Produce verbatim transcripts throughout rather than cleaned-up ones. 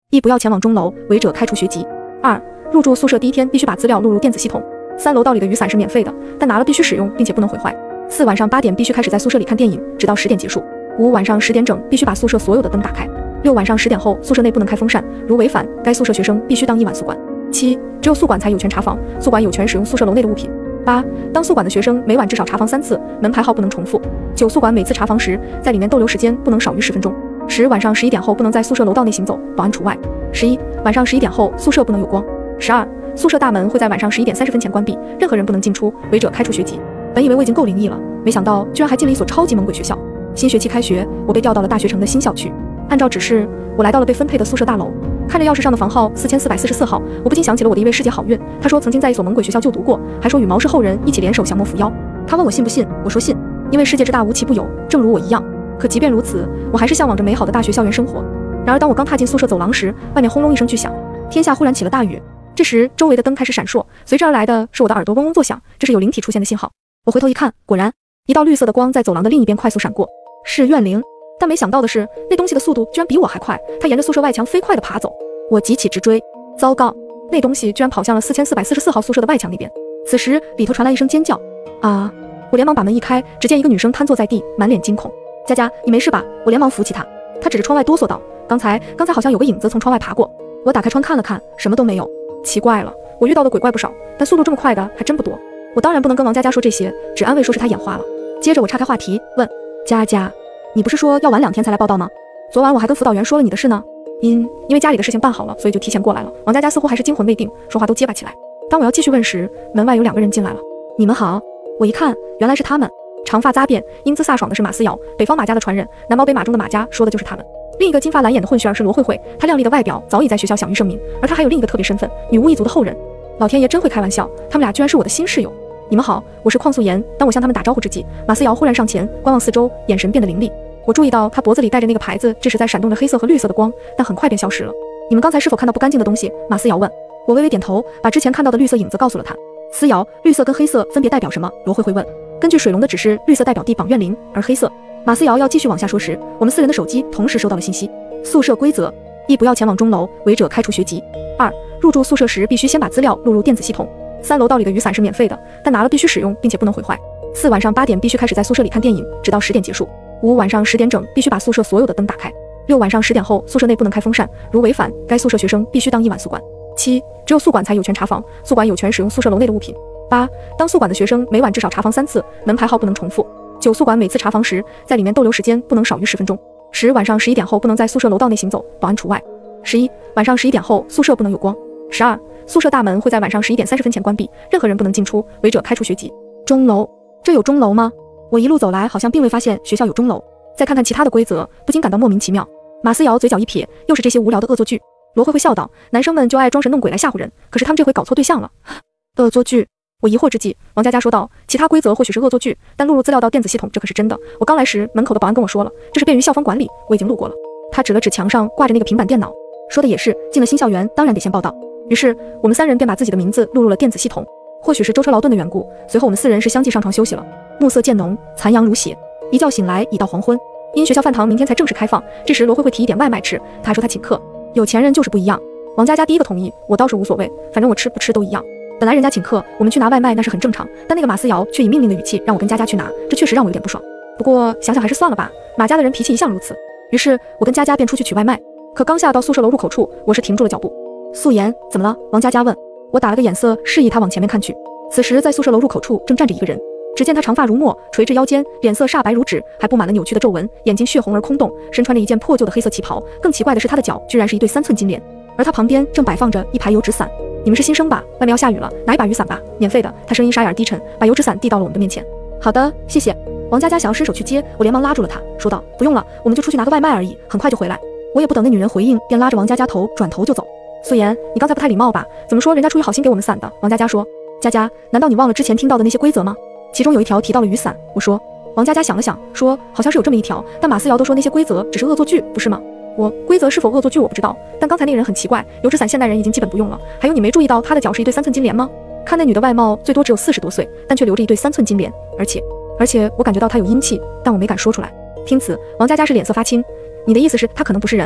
一不要前往钟楼，违者开除学籍。二、入住宿舍第一天必须把资料录入电子系统。三、楼道里的雨伞是免费的，但拿了必须使用，并且不能毁坏。四、晚上八点必须开始在宿舍里看电影，直到十点结束。五、晚上十点整必须把宿舍所有的灯打开。六、晚上十点后宿舍内不能开风扇，如违反，该宿舍学生必须当一晚宿管。七、只有宿管才有权查房，宿管有权使用宿舍楼内的物品。八、当宿管的学生每晚至少查房三次，门牌号不能重复。九、宿管每次查房时，在里面逗留时间不能少于十分钟。十、晚上十一点后不能在宿舍楼道内行走，保安除外。十一、晚上十一点后宿舍不能有光。十二、宿舍大门会在晚上十一点三十分前关闭，任何人不能进出，违者开除学籍。本以为我已经够灵异了，没想到居然还进了一所超级猛鬼学校。新学期开学，我被调到了大学城的新校区。按照指示，我来到了被分配的宿舍大楼。看着钥匙上的房号四千四百四十四号，我不禁想起了我的一位师姐好运。她说曾经在一所猛鬼学校就读过，还说与毛氏后人一起联手降魔伏妖。她问我信不信，我说信，因为世界之大无奇不有，正如我一样。可即便如此，我还是向往着美好的大学校园生活。然而当我刚踏进宿舍走廊时，外面轰隆一声巨响，天下忽然起了大雨。这时周围的灯开始闪烁，随之而来的是我的耳朵嗡嗡作响，这是有灵体出现的信号。我回头一看，果然一道绿色的光在走廊的另一边快速闪过，是怨灵。但没想到的是，那东西的速度居然比我还快，它沿着宿舍外墙飞快地爬走。我急起直追，糟糕，那东西居然跑向了四千四百四十四号宿舍的外墙那边。此时里头传来一声尖叫，啊！我连忙把门一开，只见一个女生瘫坐在地，满脸惊恐。佳佳，你没事吧？我连忙扶起她。她指着窗外哆嗦道：刚才刚才好像有个影子从窗外爬过。我打开窗看了看，什么都没有。奇怪了，我遇到的鬼怪不少，但速度这么快的还真不多。我当然不能跟王佳佳说这些，只安慰说是她眼花了。接着我岔开话题问佳佳，你不是说要晚两天才来报到吗？昨晚我还跟辅导员说了你的事呢。因因为家里的事情办好了，所以就提前过来了。王佳佳似乎还是惊魂未定，说话都结巴起来。当我要继续问时，门外有两个人进来了。你们好。我一看，原来是他们。长发扎辫，英姿飒爽的是马思瑶，北方马家的传人，南毛北马中的马家说的就是他们。另一个金发蓝眼的混血儿是罗慧慧，她靓丽的外表早已在学校享誉盛名，而她还有另一个特别身份，女巫一族的后人。老天爷真会开玩笑，他们俩居然是我的新室友。你们好，我是邝素颜。当我向他们打招呼之际，马思瑶忽然上前观望四周，眼神变得凌厉。我注意到她脖子里戴着那个牌子，这时在闪动着黑色和绿色的光，但很快便消失了。你们刚才是否看到不干净的东西？马思瑶问。我微微点头，把之前看到的绿色影子告诉了她。思瑶，绿色跟黑色分别代表什么？罗慧慧问。根据水龙的指示，绿色代表地绑怨灵，而黑色……马思瑶要继续往下说时，我们四人的手机同时收到了信息。宿舍规则：一、不要前往钟楼，违者开除学籍。二、入住宿舍时必须先把资料录入电子系统。三、楼道里的雨伞是免费的，但拿了必须使用，并且不能毁坏。四、晚上八点必须开始在宿舍里看电影，直到十点结束。五、晚上十点整必须把宿舍所有的灯打开。六、晚上十点后宿舍内不能开风扇，如违反，该宿舍学生必须当一晚宿管。七、只有宿管才有权查房，宿管有权使用宿舍楼内的物品。八、当宿管的学生每晚至少查房三次，门牌号不能重复。九、宿管每次查房时，在里面逗留时间不能少于十分钟。十、晚上十一点后不能在宿舍楼道内行走，保安除外。十一、晚上十一点后宿舍不能有光。十二、宿舍大门会在晚上十一点三十分前关闭，任何人不能进出，违者开除学籍。钟楼，这有钟楼吗？我一路走来好像并未发现学校有钟楼，再看看其他的规则，不禁感到莫名其妙。马思瑶嘴角一撇，又是这些无聊的恶作剧。罗慧慧笑道，男生们就爱装神弄鬼来吓唬人，可是他们这回搞错对象了。恶作剧。我疑惑之际，王佳佳说道，其他规则或许是恶作剧，但录入资料到电子系统这可是真的。我刚来时门口的保安跟我说了，这是便于校方管理，我已经录过了。他指了指墙上挂着那个平板电脑，说的也是，进了新校园当然得先报到。于是我们三人便把自己的名字录入了电子系统。或许是舟车劳顿的缘故，随后我们四人是相继上床休息了。暮色渐浓，残阳如血，一觉醒来已到黄昏。因学校饭堂明天才正式开放，这时罗慧慧提一点外卖吃，她还说她请客，有钱人就是不一样。王佳佳第一个同意，我倒是无所谓，反正我吃不吃都一样。本来人家请客，我们去拿外卖那是很正常，但那个马思瑶却以命令的语气让我跟佳佳去拿，这确实让我有点不爽。不过想想还是算了吧，马家的人脾气一向如此。于是我跟佳佳便出去取外卖，可刚下到宿舍楼入口处，我是停住了脚步。素颜，怎么了？王佳佳问。我打了个眼色，示意她往前面看去。此时在宿舍楼入口处正站着一个人，只见他长发如墨，垂至腰间，脸色煞白如纸，还布满了扭曲的皱纹，眼睛血红而空洞，身穿着一件破旧的黑色旗袍。更奇怪的是，他的脚居然是一对三寸金莲，而他旁边正摆放着一排油纸伞。你们是新生吧？外面要下雨了，拿一把雨伞吧，免费的。他声音沙哑低沉，把油纸伞递到了我们的面前。好的，谢谢。王佳佳想要伸手去接，我连忙拉住了他，说道：不用了，我们就出去拿个外卖而已，很快就回来。我也不等那女人回应，便拉着王佳佳头转头就走。素颜，你刚才不太礼貌吧？怎么说人家出于好心给我们伞的？王佳佳说。佳佳，难道你忘了之前听到的那些规则吗？其中有一条提到了雨伞，我说。王佳佳想了想，说好像是有这么一条，但马思瑶都说那些规则只是恶作剧，不是吗？我规则是否恶作剧我不知道，但刚才那个人很奇怪，油纸伞现代人已经基本不用了。还有你没注意到他的脚是一对三寸金莲吗？看那女的外貌最多只有四十多岁，但却留着一对三寸金莲，而且而且我感觉到她有阴气，但我没敢说出来。听此，王佳佳是脸色发青。你的意思是她可能不是人？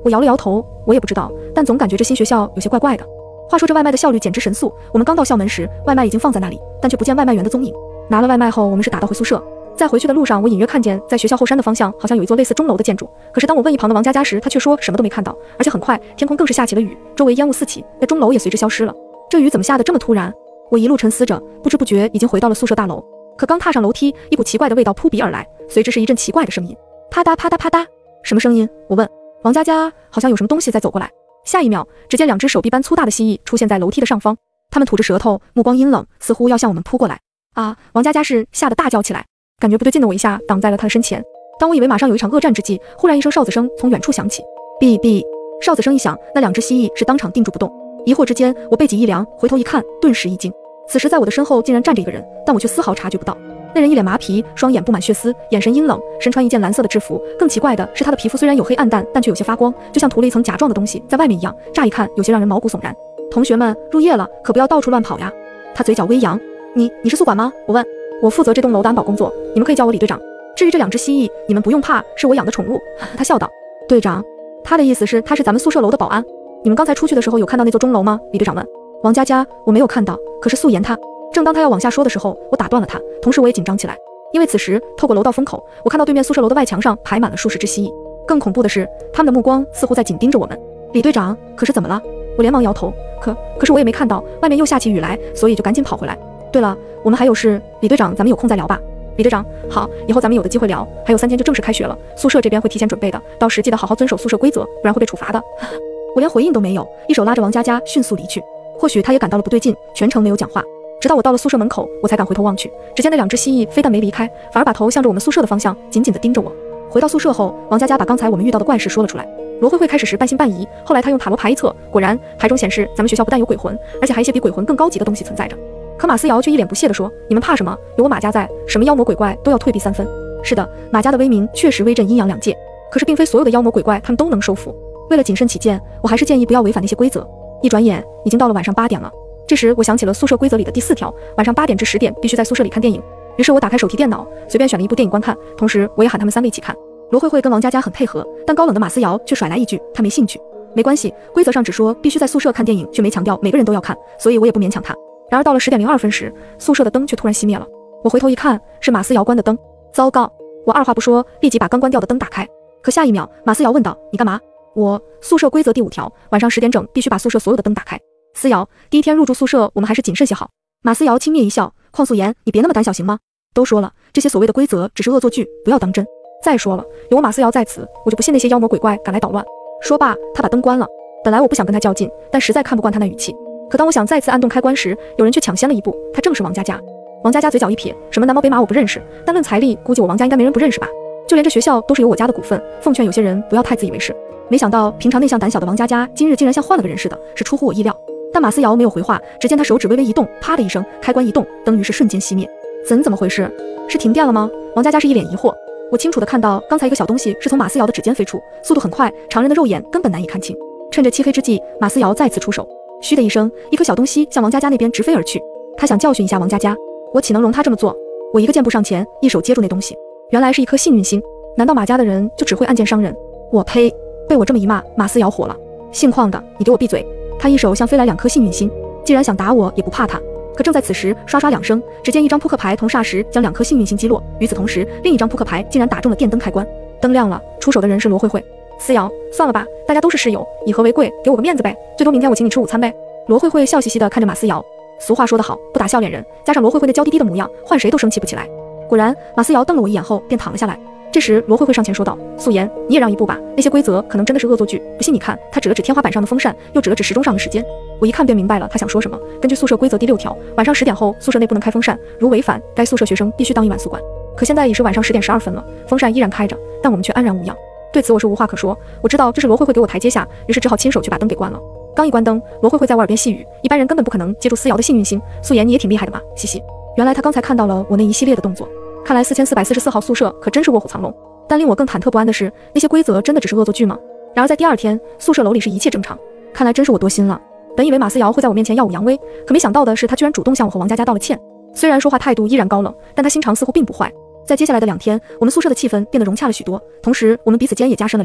我摇了摇头，我也不知道，但总感觉这新学校有些怪怪的。话说这外卖的效率简直神速，我们刚到校门时，外卖已经放在那里，但却不见外卖员的踪影。拿了外卖后，我们是打道回宿舍。在回去的路上，我隐约看见在学校后山的方向好像有一座类似钟楼的建筑，可是当我问一旁的王佳佳时，她却说什么都没看到，而且很快天空更是下起了雨，周围烟雾四起，那钟楼也随之消失了。这雨怎么下得这么突然？我一路沉思着，不知不觉已经回到了宿舍大楼。可刚踏上楼梯，一股奇怪的味道扑鼻而来，随之是一阵奇怪的声音，啪嗒啪嗒啪嗒。什么声音？我问。王佳佳好像有什么东西在走过来。下一秒，只见两只手臂般粗大的蜥蜴出现在楼梯的上方，它们吐着舌头，目光阴冷，似乎要向我们扑过来。啊！王佳佳是吓得大叫起来，感觉不对劲的我一下挡在了她的身前。当我以为马上有一场恶战之际，忽然一声哨子声从远处响起，哔哔。哨子声一响，那两只蜥蜴是当场定住不动。疑惑之间，我背脊一凉，回头一看，顿时一惊。此时在我的身后竟然站着一个人，但我却丝毫察觉不到。那人一脸麻皮，双眼布满血丝，眼神阴冷，身穿一件蓝色的制服。更奇怪的是，他的皮肤虽然黝黑暗淡，但却有些发光，就像涂了一层甲状的东西在外面一样，乍一看有些让人毛骨悚然。同学们，入夜了，可不要到处乱跑呀。他嘴角微扬。你你是宿管吗？我问。我负责这栋楼的安保工作，你们可以叫我李队长。至于这两只蜥蜴，你们不用怕，是我养的宠物。他笑道。队长，他的意思是他是咱们宿舍楼的保安。你们刚才出去的时候有看到那座钟楼吗？李队长问。王佳佳，我没有看到，可是素颜她。正当他要往下说的时候，我打断了他，同时我也紧张起来，因为此时透过楼道风口，我看到对面宿舍楼的外墙上排满了数十只蜥蜴。更恐怖的是，他们的目光似乎在紧盯着我们。李队长，可是怎么了？我连忙摇头，可可是我也没看到，外面又下起雨来，所以就赶紧跑回来。对了，我们还有事，李队长，咱们有空再聊吧。李队长，好，以后咱们有的机会聊。还有三天就正式开学了，宿舍这边会提前准备的，到时记得好好遵守宿舍规则，不然会被处罚的。我连回应都没有，一手拉着王佳佳迅速离去。或许他也感到了不对劲，全程没有讲话。直到我到了宿舍门口，我才敢回头望去，只见那两只蜥蜴非但没离开，反而把头向着我们宿舍的方向，紧紧地盯着我。回到宿舍后，王佳佳把刚才我们遇到的怪事说了出来。罗慧慧开始时半信半疑，后来她用塔罗牌一测，果然牌中显示咱们学校不但有鬼魂，而且还一些比鬼魂更高级的东西存在着。可马思瑶却一脸不屑地说，你们怕什么？有我马家在，什么妖魔鬼怪都要退避三分。是的，马家的威名确实威震阴阳两界，可是并非所有的妖魔鬼怪他们都能收服。为了谨慎起见，我还是建议不要违反那些规则。一转眼已经到了晚上八点了，这时我想起了宿舍规则里的第四条，晚上八点至十点必须在宿舍里看电影。于是我打开手提电脑，随便选了一部电影观看，同时我也喊他们三个一起看。罗慧慧跟王佳佳很配合，但高冷的马思瑶却甩来一句，她没兴趣。没关系，规则上只说必须在宿舍看电影，却没强调每个人都要看，所以我也不勉强她。然而到了十点零二分时，宿舍的灯却突然熄灭了。我回头一看，是马思瑶关的灯。糟糕！我二话不说，立即把刚关掉的灯打开。可下一秒，马思瑶问道：“你干嘛？”我宿舍规则第五条，晚上十点整必须把宿舍所有的灯打开。思瑶，第一天入住宿舍，我们还是谨慎些好。马思瑶轻蔑一笑，邝素颜，你别那么胆小行吗？都说了，这些所谓的规则只是恶作剧，不要当真。再说了，有我马思瑶在此，我就不信那些妖魔鬼怪敢来捣乱。说罢，他把灯关了。本来我不想跟他较劲，但实在看不惯他那语气。可当我想再次按动开关时，有人却抢先了一步，他正是王佳佳。王佳佳嘴角一撇，什么南毛北马我不认识，但论财力，估计我王家应该没人不认识吧。就连这学校都是有我家的股份，奉劝有些人不要太自以为是。没想到平常内向胆小的王佳佳，今日竟然像换了个人似的，是出乎我意料。但马思瑶没有回话，只见他手指微微一动，啪的一声，开关一动，灯于是瞬间熄灭。怎怎么回事？是停电了吗？王佳佳是一脸疑惑。我清楚地看到，刚才一个小东西是从马思瑶的指尖飞出，速度很快，常人的肉眼根本难以看清。趁着漆黑之际，马思瑶再次出手，嘘的一声，一颗小东西向王佳佳那边直飞而去。他想教训一下王佳佳，我岂能容他这么做？我一个箭步上前，一手接住那东西，原来是一颗幸运星。难道马家的人就只会暗箭伤人？我呸！被我这么一骂，马思瑶火了。姓邝的，你给我闭嘴！他一手向飞来两颗幸运星，既然想打我，也不怕他。可正在此时，刷刷两声，只见一张扑克牌同霎时将两颗幸运星击落。与此同时，另一张扑克牌竟然打中了电灯开关，灯亮了。出手的人是罗慧慧。思瑶，算了吧，大家都是室友，以和为贵，给我个面子呗，最多明天我请你吃午餐呗。罗慧慧笑嘻嘻地看着马思瑶。俗话说得好，不打笑脸人，加上罗慧慧那娇滴滴的模样，换谁都生气不起来。果然，马思瑶瞪了我一眼后便躺了下来。这时，罗慧慧上前说道：“素颜，你也让一步吧，那些规则可能真的是恶作剧。不信你看。”她指了指天花板上的风扇，又指了指时钟上的时间。我一看便明白了她想说什么。根据宿舍规则第六条，晚上十点后宿舍内不能开风扇，如违反，该宿舍学生必须当一晚宿管。可现在已是晚上十点十二分了，风扇依然开着，但我们却安然无恙。对此我是无话可说，我知道这是罗慧慧给我台阶下，于是只好亲手去把灯给关了。刚一关灯，罗慧慧在我耳边细语：“一般人根本不可能接住思瑶的幸运星，素颜你也挺厉害的嘛，嘻嘻。”原来她刚才看到了我那一系列的动作，看来四千四百四十四号宿舍可真是卧虎藏龙。但令我更忐忑不安的是，那些规则真的只是恶作剧吗？然而在第二天，宿舍楼里是一切正常，看来真是我多心了。本以为马思瑶会在我面前耀武扬威，可没想到的是，她居然主动向我和王佳佳道了歉。虽然说话态度依然高冷，但她心肠似乎并不坏。在接下来的两天，我们宿舍的气氛变得融洽了许多，同时我们彼此间也加深了了解。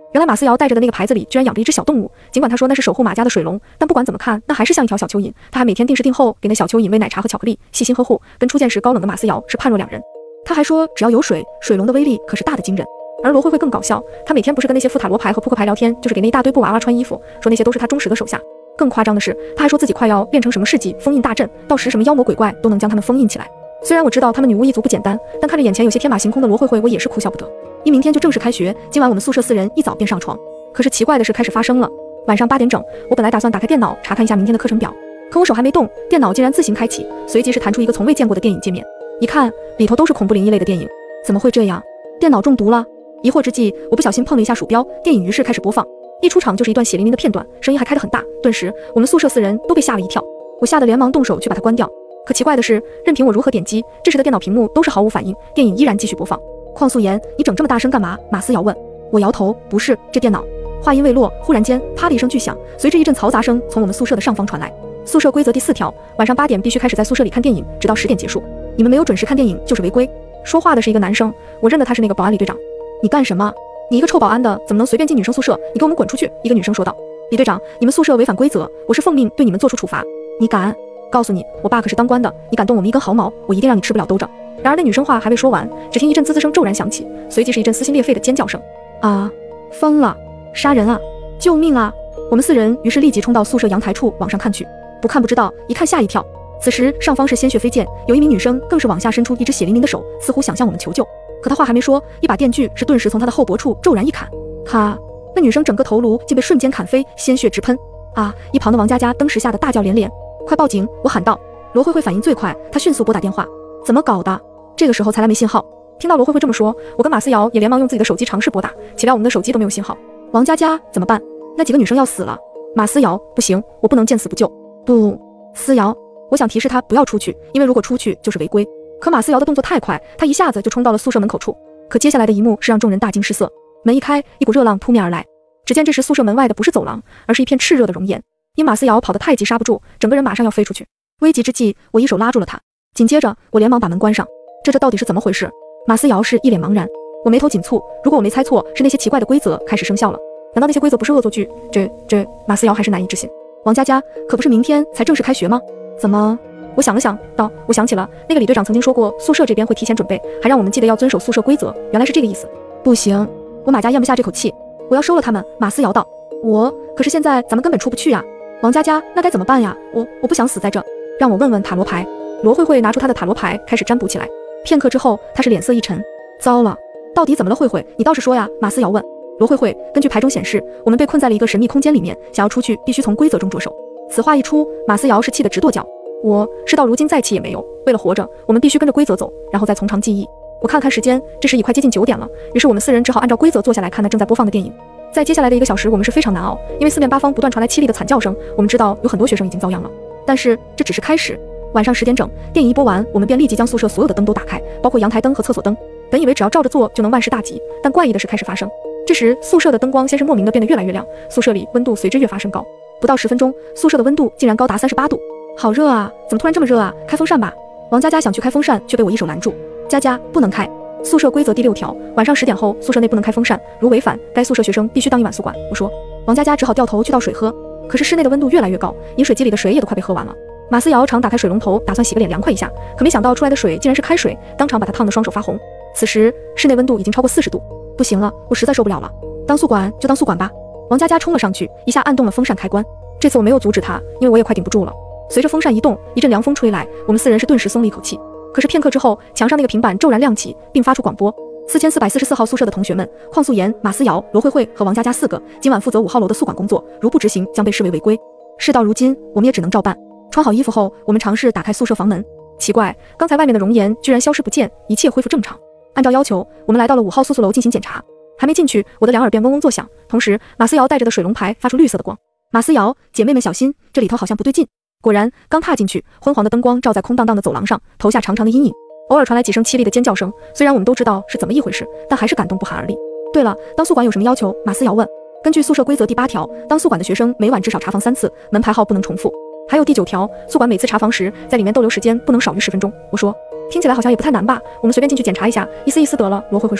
原来马思瑶带着的那个牌子里居然养着一只小动物，尽管他说那是守护马家的水龙，但不管怎么看，那还是像一条小蚯蚓。他还每天定时定候给那小蚯蚓喂奶茶和巧克力，细心呵护，跟初见时高冷的马思瑶是判若两人。他还说只要有水，水龙的威力可是大的惊人。而罗慧慧更搞笑，她每天不是跟那些副塔罗牌和扑克牌聊天，就是给那一大堆布娃娃穿衣服，说那些都是她忠实的手下。更夸张的是，她还说自己快要变成什么世纪封印大阵，到时什么妖魔鬼怪都能将他们封印起来。虽然我知道他们女巫一族不简单，但看着眼前有些天马行空的罗慧慧，我也是哭笑不得。一明天就正式开学，今晚我们宿舍四人一早便上床。可是奇怪的事开始发生了。晚上八点整，我本来打算打开电脑查看一下明天的课程表，可我手还没动，电脑竟然自行开启，随即是弹出一个从未见过的电影界面。一看，里头都是恐怖灵异类的电影。怎么会这样？电脑中毒了？疑惑之际，我不小心碰了一下鼠标，电影于是开始播放。一出场就是一段血淋淋的片段，声音还开得很大，顿时我们宿舍四人都被吓了一跳。我吓得连忙动手去把它关掉。可奇怪的是，任凭我如何点击，这时的电脑屏幕都是毫无反应，电影依然继续播放。邝素颜，你整这么大声干嘛？马思瑶问。我摇头，不是，这电脑。话音未落，忽然间啪的一声巨响，随着一阵嘈杂声从我们宿舍的上方传来。宿舍规则第四条，晚上八点必须开始在宿舍里看电影，直到十点结束。你们没有准时看电影就是违规。说话的是一个男生，我认得他是那个保安李队长。你干什么？你一个臭保安的，怎么能随便进女生宿舍？你给我们滚出去！一个女生说道。李队长，你们宿舍违反规则，我是奉命对你们做出处罚。你敢？告诉你，我爸可是当官的，你敢动我们一根毫毛，我一定让你吃不了兜着。然而那女生话还未说完，只听一阵滋滋声骤然响起，随即是一阵撕心裂肺的尖叫声。啊！疯了！杀人啊！救命啊！我们四人于是立即冲到宿舍阳台处往上看去，不看不知道，一看吓一跳。此时上方是鲜血飞溅，有一名女生更是往下伸出一只血淋淋的手，似乎想向我们求救。可她话还没说，一把电锯是顿时从她的后脖处骤然一砍，咔！那女生整个头颅竟被瞬间砍飞，鲜血直喷。啊！一旁的王佳佳登时吓得大叫连连，快报警！我喊道。罗慧慧反应最快，她迅速拨打电话。怎么搞的？这个时候才来没信号。听到罗慧慧这么说，我跟马思瑶也连忙用自己的手机尝试拨打，岂料我们的手机都没有信号。王佳佳怎么办？那几个女生要死了。马思瑶，不行，我不能见死不救。不，思瑶，我想提示她不要出去，因为如果出去就是违规。可马思瑶的动作太快，她一下子就冲到了宿舍门口处。可接下来的一幕是让众人大惊失色。门一开，一股热浪扑面而来。只见这时宿舍门外的不是走廊，而是一片炽热的熔岩。因马思瑶跑得太急刹不住，整个人马上要飞出去。危急之际，我一手拉住了她，紧接着我连忙把门关上。这这到底是怎么回事？马思瑶是一脸茫然。我眉头紧蹙，如果我没猜错，是那些奇怪的规则开始生效了。难道那些规则不是恶作剧？这这，马思瑶还是难以置信。王佳佳，可不是明天才正式开学吗？怎么？我想了想，道：我想起了那个李队长曾经说过，宿舍这边会提前准备，还让我们记得要遵守宿舍规则。原来是这个意思。不行，我马家咽不下这口气，我要收了他们。马思瑶道：我可是现在咱们根本出不去呀。王佳佳，那该怎么办呀？我我不想死在这，让我问问塔罗牌。罗慧慧拿出她的塔罗牌，开始占卜起来。片刻之后，她是脸色一沉。糟了，到底怎么了？慧慧，你倒是说呀。马思瑶问。罗慧慧，根据牌中显示，我们被困在了一个神秘空间里面，想要出去必须从规则中着手。此话一出，马思瑶是气得直跺脚。我事到如今再气也没用，为了活着，我们必须跟着规则走，然后再从长计议。我看了看时间，这时已快接近九点了，于是我们四人只好按照规则坐下来看那正在播放的电影。在接下来的一个小时，我们是非常难熬，因为四面八方不断传来凄厉的惨叫声，我们知道有很多学生已经遭殃了。但是这只是开始。晚上十点整，电影一播完，我们便立即将宿舍所有的灯都打开，包括阳台灯和厕所灯。本以为只要照着做就能万事大吉，但怪异的事开始发生。这时宿舍的灯光先是莫名的变得越来越亮，宿舍里温度随之越发升高。不到十分钟，宿舍的温度竟然高达三十八度，好热啊！怎么突然这么热啊？开风扇吧。王佳佳想去开风扇，却被我一手拦住。佳佳，不能开。宿舍规则第六条，晚上十点后宿舍内不能开风扇，如违反，该宿舍学生必须当一晚宿管。我说。王佳佳只好掉头去倒水喝，可是室内的温度越来越高，饮水机里的水也都快被喝完了。马思瑶常打开水龙头，打算洗个脸凉快一下，可没想到出来的水竟然是开水，当场把她烫得双手发红。此时室内温度已经超过四十度，不行了，我实在受不了了。当宿管就当宿管吧。王佳佳冲了上去，一下按动了风扇开关。这次我没有阻止她，因为我也快顶不住了。随着风扇一动，一阵凉风吹来，我们四人是顿时松了一口气。可是片刻之后，墙上那个平板骤然亮起，并发出广播：四千四百四十四号宿舍的同学们，邝素颜、马思瑶、罗慧慧和王佳佳四个，今晚负责五号楼的宿管工作，如不执行将被视为违规。事到如今，我们也只能照办。穿好衣服后，我们尝试打开宿舍房门。奇怪，刚才外面的熔岩居然消失不见，一切恢复正常。按照要求，我们来到了五号宿宿楼进行检查。还没进去，我的两耳便嗡嗡作响，同时马思瑶带着的水龙牌发出绿色的光。马思瑶，姐妹们小心，这里头好像不对劲。果然，刚踏进去，昏黄的灯光照在空荡荡的走廊上，投下长长的阴影。偶尔传来几声凄厉的尖叫声，虽然我们都知道是怎么一回事，但还是感动不寒而栗。对了，当宿管有什么要求？马思瑶问。根据宿舍规则第八条，当宿管的学生每晚至少查房三次，门牌号不能重复。还有第九条，宿管每次查房时，在里面逗留时间不能少于十分钟。我说，听起来好像也不太难吧，我们随便进去检查一下，一丝一丝得了。罗慧慧说。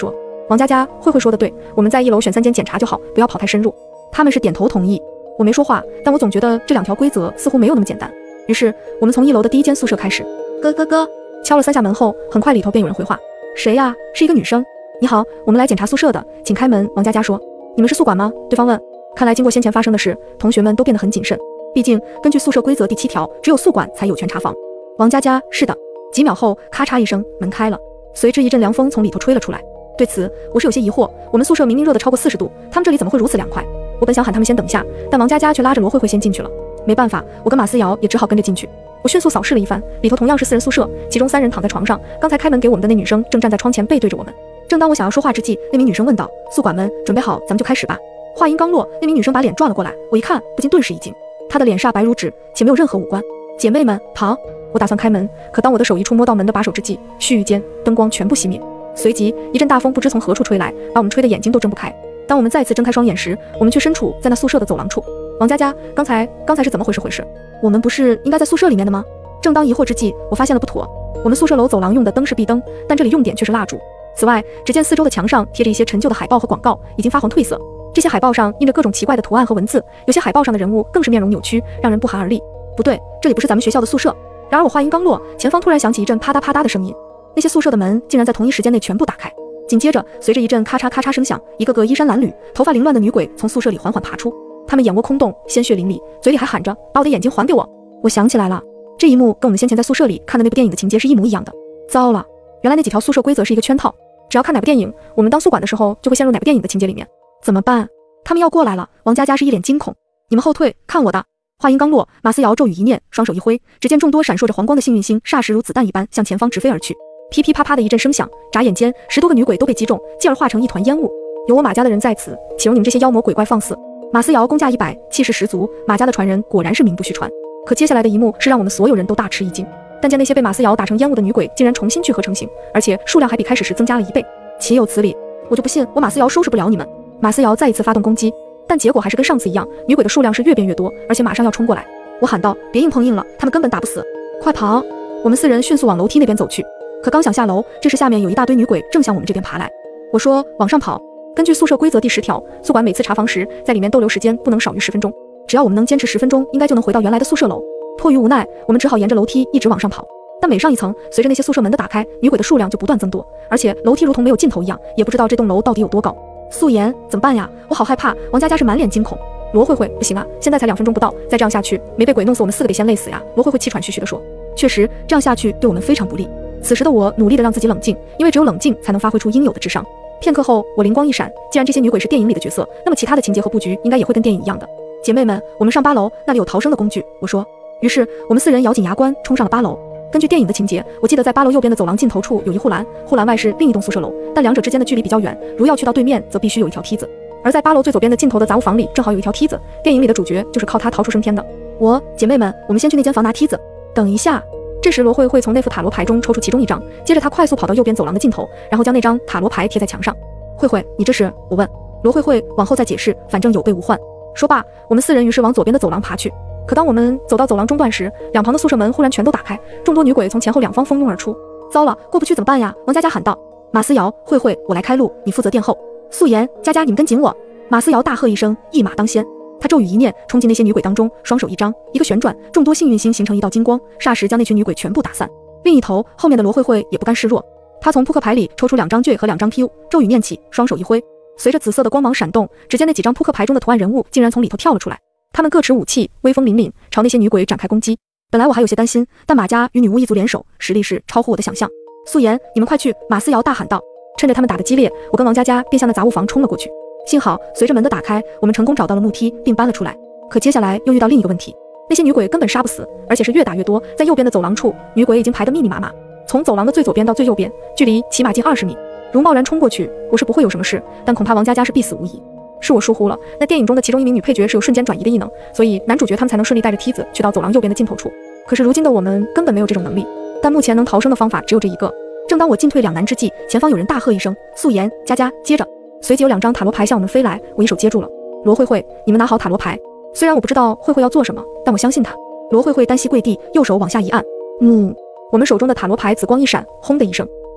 王佳佳，慧慧说的对，我们在一楼选三间检查就好，不要跑太深入。他们是点头同意。我没说话，但我总觉得这两条规则似乎没有那么简单。于是我们从一楼的第一间宿舍开始。咯咯咯，敲了三下门后，很快里头便有人回话。谁呀？是一个女生。你好，我们来检查宿舍的，请开门。王佳佳说。你们是宿管吗？对方问。看来经过先前发生的事，同学们都变得很谨慎。毕竟根据宿舍规则第七条，只有宿管才有权查房。王佳佳，是的。几秒后，咔嚓一声，门开了，随之一阵凉风从里头吹了出来。对此，我是有些疑惑，我们宿舍明明热得超过四十度，他们这里怎么会如此凉快？我本想喊他们先等一下，但王佳佳却拉着罗慧慧先进去了。没办法，我跟马思瑶也只好跟着进去。我迅速扫视了一番，里头同样是四人宿舍，其中三人躺在床上，刚才开门给我们的那女生正站在窗前背对着我们。正当我想要说话之际，那名女生问道：宿管们，准备好，咱们就开始吧。话音刚落，那名女生把脸转了过来，我一看不禁顿时一惊，她的脸煞白如纸，且没有任何五官。姐妹们，跑！我打算开门，可当我的手一触摸到门的把手之际，须臾间灯光全部熄灭，随即一阵大风不知从何处吹来，把我们吹得眼睛都睁不开。当我们再次睁开双眼时，我们却身处在那宿舍的走廊处。王佳佳，刚才刚才是怎么回事回事？我们不是应该在宿舍里面的吗？正当疑惑之际，我发现了不妥。我们宿舍楼走廊用的灯是壁灯，但这里用点却是蜡烛。此外，只见四周的墙上贴着一些陈旧的海报和广告，已经发黄褪色。这些海报上印着各种奇怪的图案和文字，有些海报上的人物更是面容扭曲，让人不寒而栗。不对，这里不是咱们学校的宿舍。然而我话音刚落，前方突然响起一阵啪嗒啪嗒的声音，那些宿舍的门竟然在同一时间内全部打开。紧接着，随着一阵咔嚓咔嚓声响，一个个衣衫褴褛、头发凌乱的女鬼从宿舍里缓缓爬出。她们眼窝空洞，鲜血淋漓，嘴里还喊着：“把我的眼睛还给我！”我想起来了，这一幕跟我们先前在宿舍里看的那部电影的情节是一模一样的。糟了，原来那几条宿舍规则是一个圈套，只要看哪部电影，我们当宿管的时候就会陷入哪部电影的情节里面。怎么办？他们要过来了！王佳佳是一脸惊恐。你们后退，看我的！话音刚落，马思瑶咒语一念，双手一挥，只见众多闪烁着黄光的幸运星霎时如子弹一般向前方直飞而去。噼噼啪啪的一阵声响，眨眼间十多个女鬼都被击中，继而化成一团烟雾。有我马家的人在此，岂容你们这些妖魔鬼怪放肆！马思瑶功架一百，气势十足，马家的传人果然是名不虚传。可接下来的一幕是让我们所有人都大吃一惊。但见那些被马思瑶打成烟雾的女鬼竟然重新聚合成型，而且数量还比开始时增加了一倍，岂有此理！我就不信我马思瑶收拾不了你们！马思瑶再一次发动攻击，但结果还是跟上次一样，女鬼的数量是越变越多，而且马上要冲过来。我喊道：“别硬碰硬了，他们根本打不死，快跑！”我们四人迅速往楼梯那边走去。可刚想下楼，这时下面有一大堆女鬼正向我们这边爬来。我说：“往上跑！”根据宿舍规则第十条，宿管每次查房时，在里面逗留时间不能少于十分钟。只要我们能坚持十分钟，应该就能回到原来的宿舍楼。迫于无奈，我们只好沿着楼梯一直往上跑。但每上一层，随着那些宿舍门的打开，女鬼的数量就不断增多，而且楼梯如同没有尽头一样，也不知道这栋楼到底有多高。素颜，怎么办呀？我好害怕！王佳佳是满脸惊恐。罗慧慧，不行啊，现在才两分钟不到，再这样下去，没被鬼弄死，我们四个得先累死呀！罗慧慧气喘吁吁地说。确实，这样下去对我们非常不利。此时的我努力地让自己冷静，因为只有冷静才能发挥出应有的智商。片刻后，我灵光一闪，既然这些女鬼是电影里的角色，那么其他的情节和布局应该也会跟电影一样的。姐妹们，我们上八楼，那里有逃生的工具。我说。于是我们四人咬紧牙关冲上了八楼。根据电影的情节，我记得在八楼右边的走廊尽头处有一护栏，护栏外是另一栋宿舍楼，但两者之间的距离比较远，如要去到对面，则必须有一条梯子。而在八楼最左边的尽头的杂物房里，正好有一条梯子，电影里的主角就是靠它逃出升天的。我姐妹们，我们先去那间房拿梯子。等一下。这时罗慧慧从那副塔罗牌中抽出其中一张，接着她快速跑到右边走廊的尽头，然后将那张塔罗牌贴在墙上。慧慧，你这是？我问。罗慧慧往后再解释，反正有备无患。说罢，我们四人于是往左边的走廊爬去。可当我们走到走廊中段时，两旁的宿舍门忽然全都打开，众多女鬼从前后两方蜂拥而出。糟了，过不去怎么办呀？王佳佳喊道。马思瑶，慧慧，我来开路，你负责殿后。素颜，佳佳，你们跟紧我。马思瑶大喝一声，一马当先。他咒语一念，冲进那些女鬼当中，双手一张，一个旋转，众多幸运星形成一道金光，霎时将那群女鬼全部打散。另一头，后面的罗慧慧也不甘示弱，她从扑克牌里抽出两张 J 和两张 P U， 咒语念起，双手一挥，随着紫色的光芒闪动，只见那几张扑克牌中的图案人物竟然从里头跳了出来。他们各持武器，威风凛凛，朝那些女鬼展开攻击。本来我还有些担心，但马家与女巫一族联手，实力是超乎我的想象。素颜，你们快去！马思瑶大喊道。趁着他们打得激烈，我跟王佳佳便向那杂物房冲了过去。幸好随着门的打开，我们成功找到了木梯，并搬了出来。可接下来又遇到另一个问题，那些女鬼根本杀不死，而且是越打越多。在右边的走廊处，女鬼已经排得密密麻麻，从走廊的最左边到最右边，距离起码近二十米。如贸然冲过去，我是不会有什么事，但恐怕王佳佳是必死无疑。是我疏忽了，那电影中的其中一名女配角是有瞬间转移的异能，所以男主角他们才能顺利带着梯子去到走廊右边的尽头处。可是如今的我们根本没有这种能力，但目前能逃生的方法只有这一个。正当我进退两难之际，前方有人大喝一声：“素颜，佳佳！”接着随即有两张塔罗牌向我们飞来，我一手接住了。罗慧慧，你们拿好塔罗牌。虽然我不知道慧慧要做什么，但我相信她。罗慧慧单膝跪地，右手往下一按，嗯，我们手中的塔罗牌紫光一闪，轰的一声，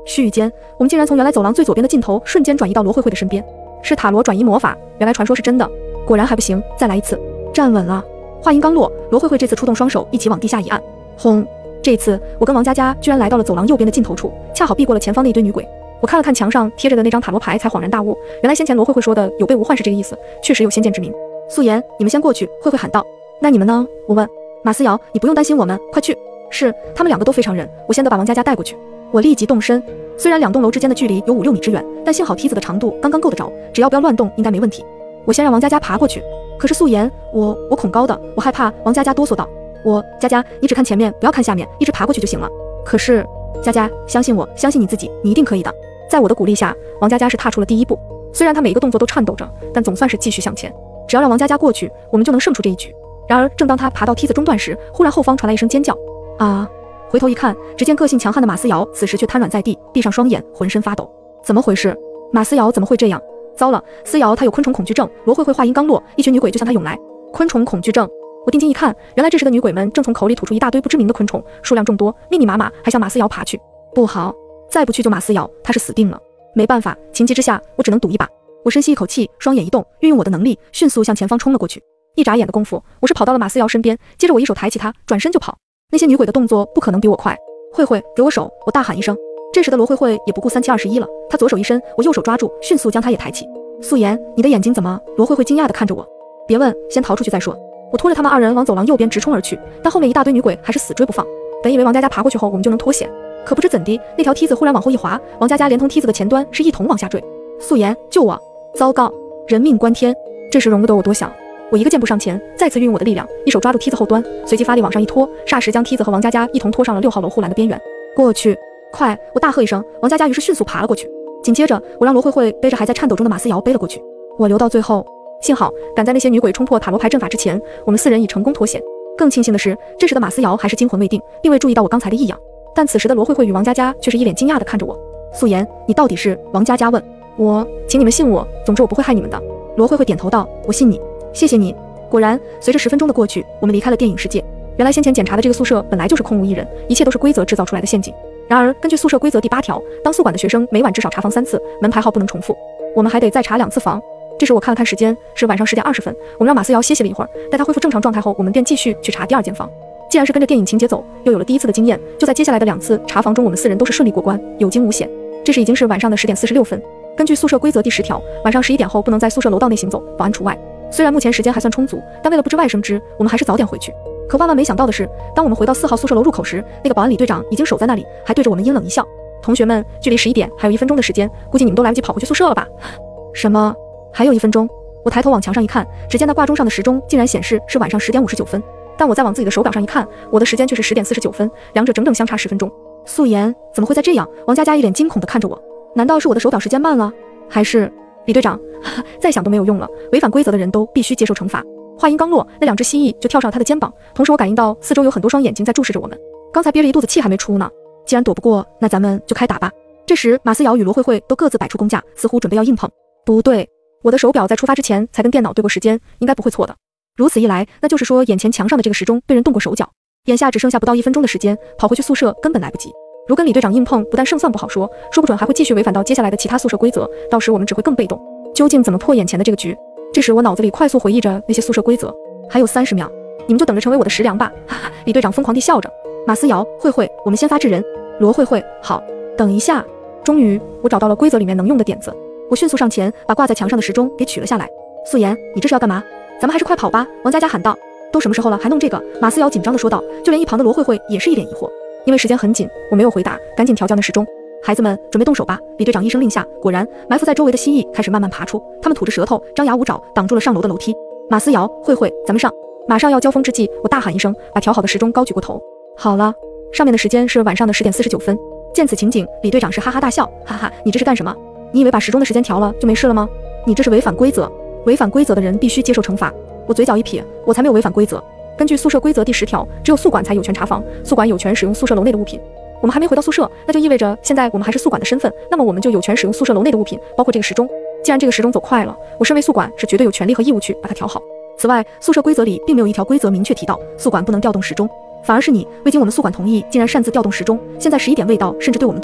须臾间，我们竟然从原来走廊最左边的尽头瞬间转移到罗慧慧的身边。是塔罗转移魔法，原来传说是真的，果然还不行，再来一次，站稳了。话音刚落，罗慧慧这次出动双手，一起往地下一按，轰！这次我跟王佳佳居然来到了走廊右边的尽头处，恰好避过了前方那堆女鬼。我看了看墙上贴着的那张塔罗牌，才恍然大悟，原来先前罗慧慧说的有备无患是这个意思，确实有先见之明。素颜，你们先过去。慧慧喊道。那你们呢？我问。马思瑶，你不用担心我们，快去。是，他们两个都非常忍，我先得把王佳佳带过去。我立即动身。虽然两栋楼之间的距离有五六米之远，但幸好梯子的长度刚刚够得着，只要不要乱动，应该没问题。我先让王佳佳爬过去。可是素颜，我我恐高的，我害怕。王佳佳哆嗦道。我，佳佳，你只看前面，不要看下面，一直爬过去就行了。可是，佳佳，相信我，相信你自己，你一定可以的。在我的鼓励下，王佳佳是踏出了第一步。虽然她每一个动作都颤抖着，但总算是继续向前。只要让王佳佳过去，我们就能胜出这一局。然而，正当她爬到梯子中段时，忽然后方传来一声尖叫。啊！回头一看，只见个性强悍的马思瑶此时却瘫软在地，闭上双眼，浑身发抖。怎么回事？马思瑶怎么会这样？糟了，思瑶她有昆虫恐惧症。罗慧慧话音刚落，一群女鬼就向她涌来。昆虫恐惧症？我定睛一看，原来这时的女鬼们正从口里吐出一大堆不知名的昆虫，数量众多，密密麻麻，还向马思瑶爬去。不好，再不去救马思瑶，她是死定了。没办法，情急之下，我只能赌一把。我深吸一口气，双眼一动，运用我的能力，迅速向前方冲了过去。一眨眼的功夫，我是跑到了马思瑶身边，接着我一手抬起她，转身就跑。那些女鬼的动作不可能比我快。慧慧，给我手！我大喊一声。这时的罗慧慧也不顾三七二十一了，她左手一伸，我右手抓住，迅速将她也抬起。素颜，你的眼睛怎么？罗慧慧惊讶地看着我。别问，先逃出去再说。我拖着他们二人往走廊右边直冲而去，但后面一大堆女鬼还是死追不放。本以为王佳佳爬过去后我们就能脱险，可不知怎的，那条梯子忽然往后一滑，王佳佳连同梯子的前端是一同往下坠。素颜，救我！糟糕，人命关天！这时容不得我多想，我一个箭步上前，再次运用我的力量，一手抓住梯子后端，随即发力往上一拖，霎时将梯子和王佳佳一同拖上了六号楼护栏的边缘。过去，快！我大喝一声，王佳佳于是迅速爬了过去。紧接着，我让罗慧慧背着还在颤抖中的马思瑶背了过去。我留到最后。幸好赶在那些女鬼冲破塔罗牌阵法之前，我们四人已成功脱险。更庆幸的是，这时的马思瑶还是惊魂未定，并未注意到我刚才的异样。但此时的罗慧慧与王佳佳却是一脸惊讶地看着我。素颜，你到底是？王佳佳问。我，请你们信我，总之我不会害你们的。罗慧慧点头道。我信你，谢谢你。果然，随着十分钟的过去，我们离开了电影世界。原来先前检查的这个宿舍本来就是空无一人，一切都是规则制造出来的陷阱。然而，根据宿舍规则第八条，当宿管的学生每晚至少查房三次，门牌号不能重复，我们还得再查两次房。这时我看了看时间，是晚上十点二十分。我们让马思瑶歇息了一会儿，待她恢复正常状态后，我们便继续去查第二间房。既然是跟着电影情节走，又有了第一次的经验，就在接下来的两次查房中，我们四人都是顺利过关，有惊无险。这时已经是晚上的十点四十六分。根据宿舍规则第十条，晚上十一点后不能在宿舍楼道内行走，保安除外。虽然目前时间还算充足，但为了不致外生枝，我们还是早点回去。可万万没想到的是，当我们回到四号宿舍楼入口时，那个保安李队长已经守在那里，还对着我们阴冷一笑。同学们，距离十一点还有一分钟的时间，估计你们都来不及跑回去宿舍了吧？什么？还有一分钟？我抬头往墙上一看，只见那挂钟上的时钟竟然显示是晚上十点五十九分，但我再往自己的手表上一看，我的时间却是十点四十九分，两者整整相差十分钟。素颜，怎么会在这样？王佳佳一脸惊恐地看着我，难道是我的手表时间慢了？还是李队长？再想都没有用了，违反规则的人都必须接受惩罚。话音刚落，那两只蜥蜴就跳上了他的肩膀，同时我感应到四周有很多双眼睛在注视着我们。刚才憋着一肚子气还没出呢，既然躲不过，那咱们就开打吧。这时马思瑶与罗慧慧都各自摆出弓架，似乎准备要硬碰。不对，我的手表在出发之前才跟电脑对过时间，应该不会错的。如此一来，那就是说眼前墙上的这个时钟被人动过手脚。眼下只剩下不到一分钟的时间，跑回去宿舍根本来不及。如跟李队长硬碰，不但胜算不好说，说不准还会继续违反到接下来的其他宿舍规则，到时我们只会更被动。究竟怎么破眼前的这个局？这时我脑子里快速回忆着那些宿舍规则。还有三十秒，你们就等着成为我的食粮吧！哈哈，李队长疯狂地笑着。马思瑶、慧慧，我们先发制人。罗慧慧，好。等一下，终于我找到了规则里面能用的点子。我迅速上前，把挂在墙上的时钟给取了下来。素颜，你这是要干嘛？咱们还是快跑吧！王佳佳喊道。都什么时候了，还弄这个？马思瑶紧张地说道。就连一旁的罗慧慧也是一脸疑惑。因为时间很紧，我没有回答，赶紧调校那时钟。孩子们，准备动手吧！李队长一声令下，果然，埋伏在周围的蜥蜴开始慢慢爬出，他们吐着舌头，张牙舞爪，挡住了上楼的楼梯。马思瑶、慧慧，咱们上！马上要交锋之际，我大喊一声，把调好的时钟高举过头。好了，上面的时间是晚上的十点四十九分。见此情景，李队长是哈哈大笑，哈哈，你这是干什么？你以为把时钟的时间调了就没事了吗？你这是违反规则，违反规则的人必须接受惩罚。我嘴角一撇，我才没有违反规则。根据宿舍规则第十条，只有宿管才有权查房，宿管有权使用宿舍楼内的物品。我们还没回到宿舍，那就意味着现在我们还是宿管的身份，那么我们就有权使用宿舍楼内的物品，包括这个时钟。既然这个时钟走快了，我身为宿管是绝对有权利和义务去把它调好。此外，宿舍规则里并没有一条规则明确提到宿管不能调动时钟，反而是你未经我们宿管同意，竟然擅自调动时钟。现在十一点未到，甚至对我们动手，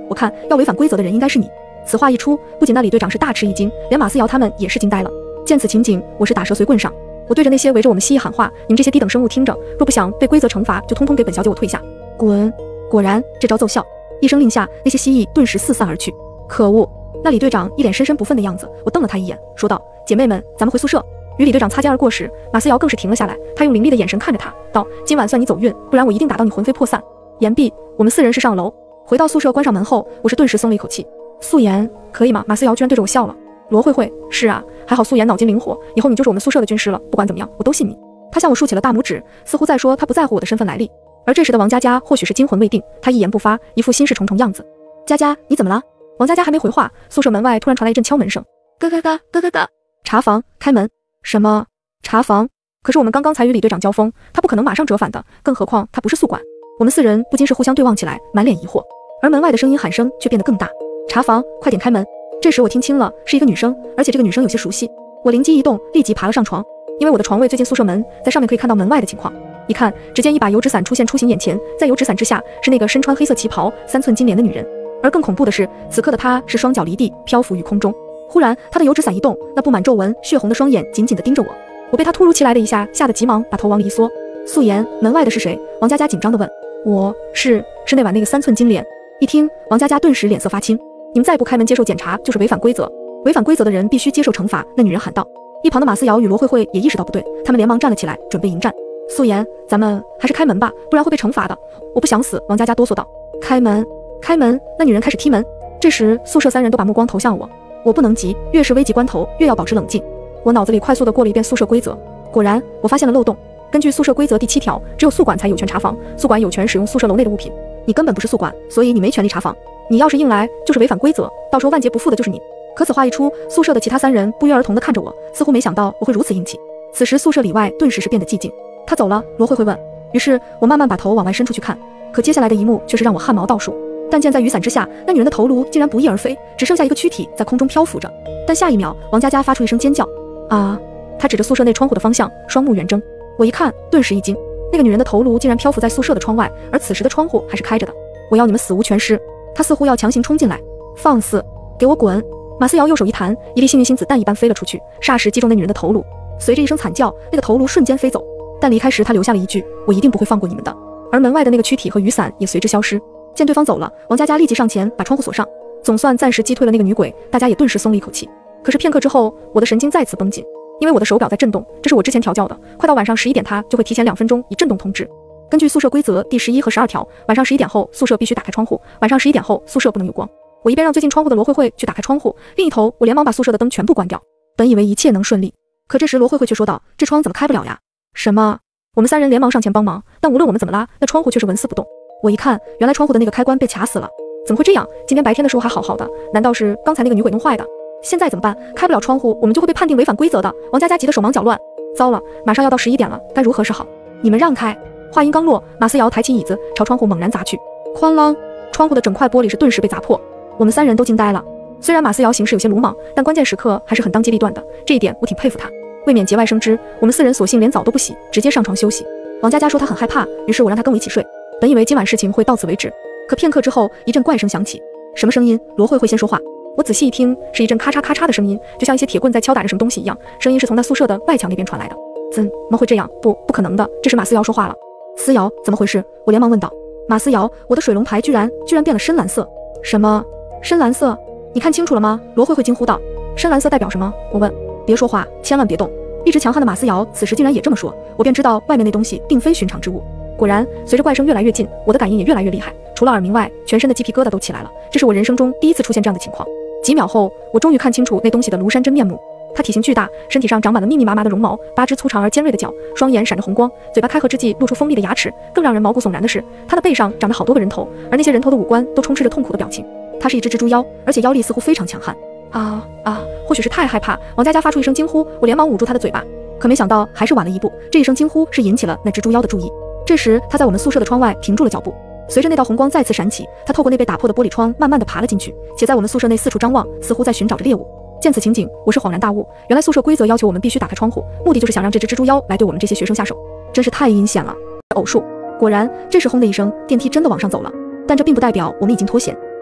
我看要违反规则的人应该是你。此话一出，不仅那李队长是大吃一惊，连马思瑶他们也是惊呆了。见此情景，我是打蛇随棍上。我对着那些围着我们蜥蜴喊话：你们这些低等生物听着，若不想被规则惩罚，就通通给本小姐我退下，滚！果然这招奏效，一声令下，那些蜥蜴顿时四散而去。可恶！那李队长一脸深深不忿的样子，我瞪了他一眼，说道：姐妹们，咱们回宿舍。与李队长擦肩而过时，马思瑶更是停了下来，他用凌厉的眼神看着他，道：今晚算你走运，不然我一定打到你魂飞魄散。言毕，我们四人是上楼，回到宿舍，关上门后，我是顿时松了一口气。素颜可以吗？马思瑶居然对着我笑了。罗慧慧，是啊，还好素颜脑筋灵活，以后你就是我们宿舍的军师了，不管怎么样，我都信你。他向我竖起了大拇指，似乎在说他不在乎我的身份来历。而这时的王佳佳或许是惊魂未定，她一言不发，一副心事重重样子。佳佳，你怎么了？王佳佳还没回话，宿舍门外突然传来一阵敲门声，咯咯咯咯咯咯。茶房，开门。什么？茶房？可是我们刚刚才与李队长交锋，他不可能马上折返的，更何况他不是宿管。我们四人不禁是互相对望起来，满脸疑惑。而门外的声音喊声却变得更大，茶房，快点开门。这时我听清了，是一个女生，而且这个女生有些熟悉。我灵机一动，立即爬了上床，因为我的床位最近宿舍门，在上面可以看到门外的情况。一看，只见一把油纸伞出现出行眼前，在油纸伞之下是那个身穿黑色旗袍、三寸金莲的女人。而更恐怖的是，此刻的她是双脚离地，漂浮于空中。忽然，她的油纸伞一动，那布满皱纹、血红的双眼紧紧地盯着我。我被她突如其来的一下吓得急忙把头往里一缩。素颜，门外的是谁？王佳佳紧张地问。我是是那晚那个三寸金莲。一听，王佳佳顿时脸色发青。你们再不开门接受检查，就是违反规则。违反规则的人必须接受惩罚。那女人喊道。一旁的马思瑶与罗慧慧也意识到不对，他们连忙站了起来，准备迎战。素颜，咱们还是开门吧，不然会被惩罚的。我不想死。王佳佳哆嗦道。开门，开门！那女人开始踢门。这时，宿舍三人都把目光投向我。我不能急，越是危急关头，越要保持冷静。我脑子里快速地过了一遍宿舍规则，果然，我发现了漏洞。根据宿舍规则第七条，只有宿管才有权查房，宿管有权使用宿舍楼内的物品。你根本不是宿管，所以你没权利查房。你要是硬来，就是违反规则，到时候万劫不复的就是你。可此话一出，宿舍的其他三人不约而同地看着我，似乎没想到我会如此硬气。此时宿舍里外顿时是变得寂静。他走了？罗慧慧问。于是我慢慢把头往外伸出去看，可接下来的一幕却是让我汗毛倒竖。但见在雨伞之下，那女人的头颅竟然不翼而飞，只剩下一个躯体在空中漂浮着。但下一秒，王佳佳发出一声尖叫。啊！她指着宿舍内窗户的方向，双目圆睁。我一看，顿时一惊，那个女人的头颅竟然漂浮在宿舍的窗外，而此时的窗户还是开着的。我要你们死无全尸！她似乎要强行冲进来。放肆！给我滚！马思瑶右手一弹，一粒幸运星子弹一般飞了出去，霎时击中那女人的头颅。随着一声惨叫，那个头颅瞬间飞走。但离开时，她留下了一句：我一定不会放过你们的。而门外的那个躯体和雨伞也随之消失。见对方走了，王佳佳立即上前把窗户锁上，总算暂时击退了那个女鬼，大家也顿时松了一口气。可是片刻之后，我的神经再次绷紧，因为我的手表在震动，这是我之前调教的，快到晚上十一点，它就会提前两分钟以震动通知。根据宿舍规则第十一和十二条，晚上十一点后宿舍必须打开窗户，晚上十一点后宿舍不能有光。我一边让最近窗户的罗慧慧去打开窗户，另一头我连忙把宿舍的灯全部关掉。本以为一切能顺利，可这时罗慧慧却说道：这窗怎么开不了呀？什么？我们三人连忙上前帮忙，但无论我们怎么拉，那窗户却是纹丝不动。我一看，原来窗户的那个开关被卡死了。怎么会这样？今天白天的时候还好好的，难道是刚才那个女鬼弄坏的？现在怎么办？开不了窗户，我们就会被判定违反规则的。王佳佳急得手忙脚乱。糟了，马上要到十一点了，该如何是好？你们让开！话音刚落，马思瑶抬起椅子朝窗户猛然砸去，哐啷！窗户的整块玻璃是顿时被砸破。我们三人都惊呆了。虽然马思瑶行事有些鲁莽，但关键时刻还是很当机立断的，这一点我挺佩服她。未免节外生枝，我们四人索性连澡都不洗，直接上床休息。王佳佳说她很害怕，于是我让她跟我一起睡。本以为今晚事情会到此为止，可片刻之后，一阵怪声响起。什么声音？罗慧慧先说话。我仔细一听，是一阵咔嚓咔嚓的声音，就像一些铁棍在敲打着什么东西一样。声音是从那宿舍的外墙那边传来的。怎么会这样？不，不可能的！这时马思瑶说话了。思瑶，怎么回事？我连忙问道。马思瑶，我的水龙排居然居然变了深蓝色。什么？深蓝色？你看清楚了吗？罗慧慧惊呼道。深蓝色代表什么？我问。别说话，千万别动。一直强悍的马思瑶此时竟然也这么说，我便知道外面那东西并非寻常之物。果然，随着怪声越来越近，我的感应也越来越厉害，除了耳鸣外，全身的鸡皮疙瘩都起来了。这是我人生中第一次出现这样的情况。几秒后，我终于看清楚那东西的庐山真面目。它体型巨大，身体上长满了密密麻麻的绒毛，八只粗长而尖锐的角，双眼闪着红光，嘴巴开合之际露出锋利的牙齿。更让人毛骨悚然的是，它的背上长着好多个人头，而那些人头的五官都充斥着痛苦的表情。它是一只蜘蛛妖，而且妖力似乎非常强悍。啊啊！或许是太害怕，王佳佳发出一声惊呼，我连忙捂住她的嘴巴。可没想到还是晚了一步，这一声惊呼是引起了那蜘蛛妖的注意。这时他在我们宿舍的窗外停住了脚步，随着那道红光再次闪起，他透过那被打破的玻璃窗慢慢地爬了进去，且在我们宿舍内四处张望，似乎在寻找着猎物。见此情景，我是恍然大悟，原来宿舍规则要求我们必须打开窗户，目的就是想让这只蜘蛛妖来对我们这些学生下手，真是太阴险了。偶数。果然，这时轰的一声，电梯真的往上走了，但这并不代表我们已经脱险。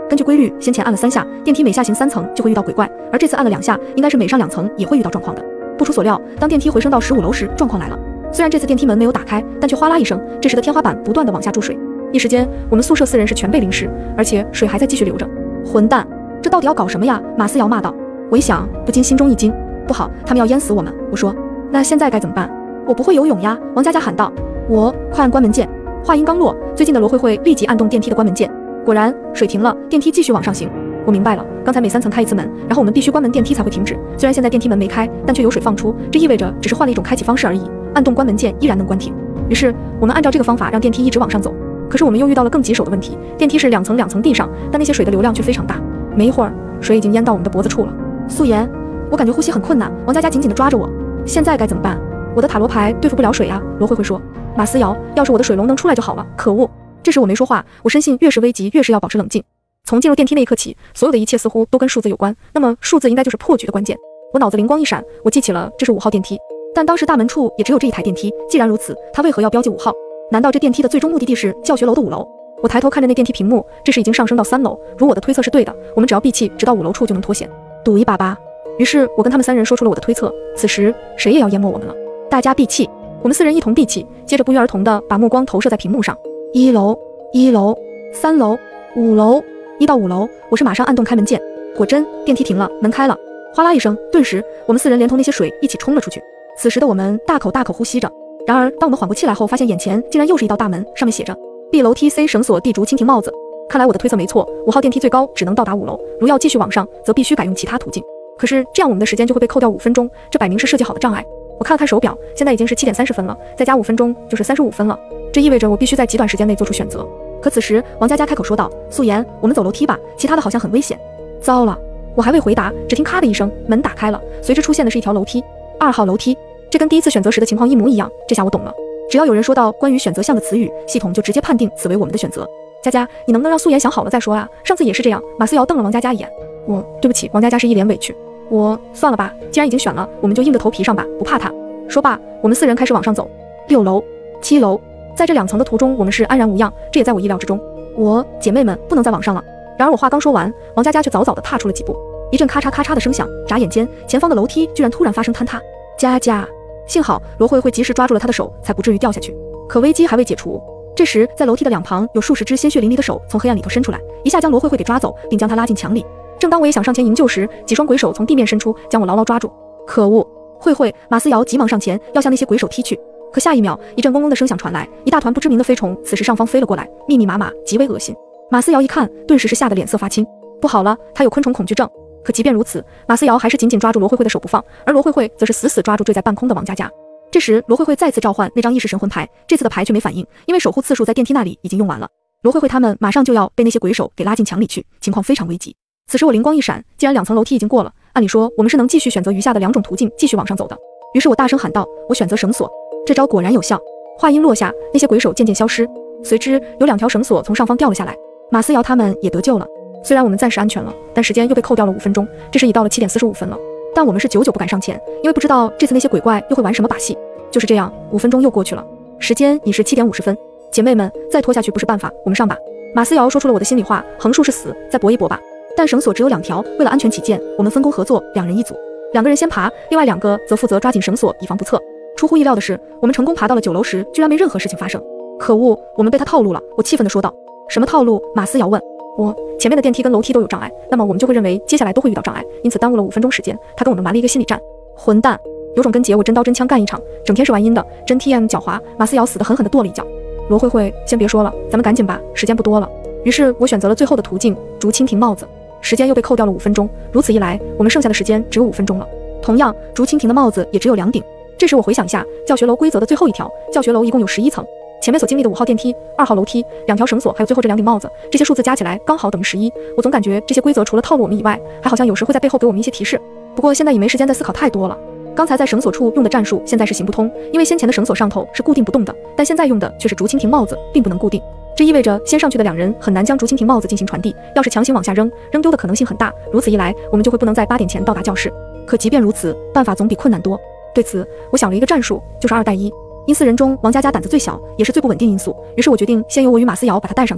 根据规律，先前按了三下，电梯每下行三层就会遇到鬼怪，而这次按了两下，应该是每上两层也会遇到状况的。不出所料，当电梯回升到十五楼时，状况来了。虽然这次电梯门没有打开，但却哗啦一声，这时的天花板不断的往下注水。一时间，我们宿舍四人是全被淋湿，而且水还在继续流着。混蛋，这到底要搞什么呀？马思瑶骂道。我一想，不禁心中一惊，不好，他们要淹死我们。我说，那现在该怎么办？我不会游泳呀，王佳佳喊道。我快按关门键。话音刚落，最近的罗慧慧立即按动电梯的关门键。果然，水停了，电梯继续往上行。我明白了，刚才每三层开一次门，然后我们必须关门电梯才会停止。虽然现在电梯门没开，但却有水放出，这意味着只是换了一种开启方式而已。按动关门键依然能关停。于是我们按照这个方法让电梯一直往上走。可是我们又遇到了更棘手的问题，电梯是两层两层递上，但那些水的流量却非常大。没一会儿，水已经淹到我们的脖子处了。素颜，我感觉呼吸很困难。王佳佳紧紧地抓着我。现在该怎么办？我的塔罗牌对付不了水啊。罗慧慧说。马思瑶，要是我的水龙能出来就好了。可恶！这时我没说话，我深信越是危急越是要保持冷静。从进入电梯那一刻起，所有的一切似乎都跟数字有关，那么数字应该就是破局的关键。我脑子灵光一闪，我记起了这是五号电梯，但当时大门处也只有这一台电梯，既然如此，它为何要标记五号？难道这电梯的最终目的地是教学楼的五楼？我抬头看着那电梯屏幕，这时已经上升到三楼，如我的推测是对的，我们只要闭气直到五楼处就能脱险，赌一把吧。于是我跟他们三人说出了我的推测，此时谁也要淹没我们了。大家闭气。我们四人一同闭气，接着不约而同地把目光投射在屏幕上。一楼，一楼，三楼，五楼。一到五楼，我是马上按动开门键，果真电梯停了，门开了，哗啦一声，顿时我们四人连同那些水一起冲了出去。此时的我们大口大口呼吸着。然而当我们缓过气来后，发现眼前竟然又是一道大门，上面写着 B 楼梯 C 绳索 D 竹蜻蜓帽子。看来我的推测没错，五号电梯最高只能到达五楼，如要继续往上，则必须改用其他途径。可是这样我们的时间就会被扣掉五分钟，这摆明是设计好的障碍。我看了看手表，现在已经是七点三十分了，再加五分钟就是三十五分了。这意味着我必须在极短时间内做出选择。可此时王佳佳开口说道：“素颜，我们走楼梯吧，其他的好像很危险。”糟了，我还未回答，只听咔的一声，门打开了，随之出现的是一条楼梯，二号楼梯。这跟第一次选择时的情况一模一样。这下我懂了，只要有人说到关于选择项的词语，系统就直接判定此为我们的选择。佳佳，你能不能让素颜想好了再说啊？上次也是这样。马思瑶瞪了王佳佳一眼。我对不起。王佳佳是一脸委屈。我算了吧，既然已经选了，我们就硬着头皮上吧，不怕他。说罢，我们四人开始往上走。六楼、七楼，在这两层的途中，我们是安然无恙，这也在我意料之中。我姐妹们不能再往上了。然而我话刚说完，王佳佳却早早地踏出了几步。一阵咔嚓咔嚓的声响，眨眼间，前方的楼梯居然突然发生坍塌。佳佳，幸好罗慧慧及时抓住了她的手，才不至于掉下去。可危机还未解除。这时，在楼梯的两旁有数十只鲜血淋漓的手从黑暗里头伸出来，一下将罗慧慧给抓走，并将她拉进墙里。正当我也想上前营救时，几双鬼手从地面伸出，将我牢牢抓住。可恶！慧慧、马思瑶急忙上前，要向那些鬼手踢去。可下一秒，一阵嗡嗡的声响传来，一大团不知名的飞虫此时上方飞了过来，密密麻麻，极为恶心。马思瑶一看，顿时是吓得脸色发青。不好了，她有昆虫恐惧症。可即便如此，马思瑶还是紧紧抓住罗慧慧的手不放，而罗慧慧则是死死抓住坠在半空的王佳佳。这时，罗慧慧再次召唤那张意识神魂牌，这次的牌却没反应，因为守护次数在电梯那里已经用完了。罗慧慧他们马上就要被那些鬼手给拉进墙里去，情况非常危急。此时我灵光一闪，既然两层楼梯已经过了，按理说我们是能继续选择余下的两种途径继续往上走的。于是我大声喊道：“我选择绳索。”这招果然有效。话音落下，那些鬼手渐渐消失，随之有两条绳索从上方掉了下来，马思瑶他们也得救了。虽然我们暂时安全了，但时间又被扣掉了五分钟，这时已到了七点四十五分了。但我们是久久不敢上前，因为不知道这次那些鬼怪又会玩什么把戏。就是这样，五分钟又过去了，时间已是七点五十分。姐妹们，再拖下去不是办法，我们上吧。马思瑶说出了我的心里话，横竖是死，再搏一搏吧。但绳索只有两条，为了安全起见，我们分工合作，两人一组，两个人先爬，另外两个则负责抓紧绳索，以防不测。出乎意料的是，我们成功爬到了九楼时，居然没任何事情发生。可恶，我们被他套路了！我气愤地说道。什么套路？马思瑶问。我前面的电梯跟楼梯都有障碍，那么我们就会认为接下来都会遇到障碍，因此耽误了五分钟时间。他跟我们玩了一个心理战。混蛋！有种跟姐我真刀真枪干一场，整天是玩阴的，真 T M 狡猾。马思瑶死得狠狠地跺了一脚。罗慧慧，先别说了，咱们赶紧吧，时间不多了。于是我选择了最后的途径，竹蜻蜓帽子。时间又被扣掉了五分钟，如此一来，我们剩下的时间只有五分钟了。同样，竹蜻蜓的帽子也只有两顶。这时我回想一下教学楼规则的最后一条，教学楼一共有十一层，前面所经历的五号电梯、二号楼梯、两条绳索，还有最后这两顶帽子，这些数字加起来刚好等于十一。我总感觉这些规则除了套路我们以外，还好像有时会在背后给我们一些提示。不过现在也没时间再思考太多了。刚才在绳索处用的战术现在是行不通，因为先前的绳索上头是固定不动的，但现在用的却是竹蜻蜓帽子，并不能固定。这意味着先上去的两人很难将竹蜻蜓帽子进行传递，要是强行往下扔，扔丢的可能性很大。如此一来，我们就会不能在八点前到达教室。可即便如此，办法总比困难多。对此，我想了一个战术，就是二带一。因四人中王佳佳胆子最小，也是最不稳定因素，于是我决定先由我与马思瑶把她带上去。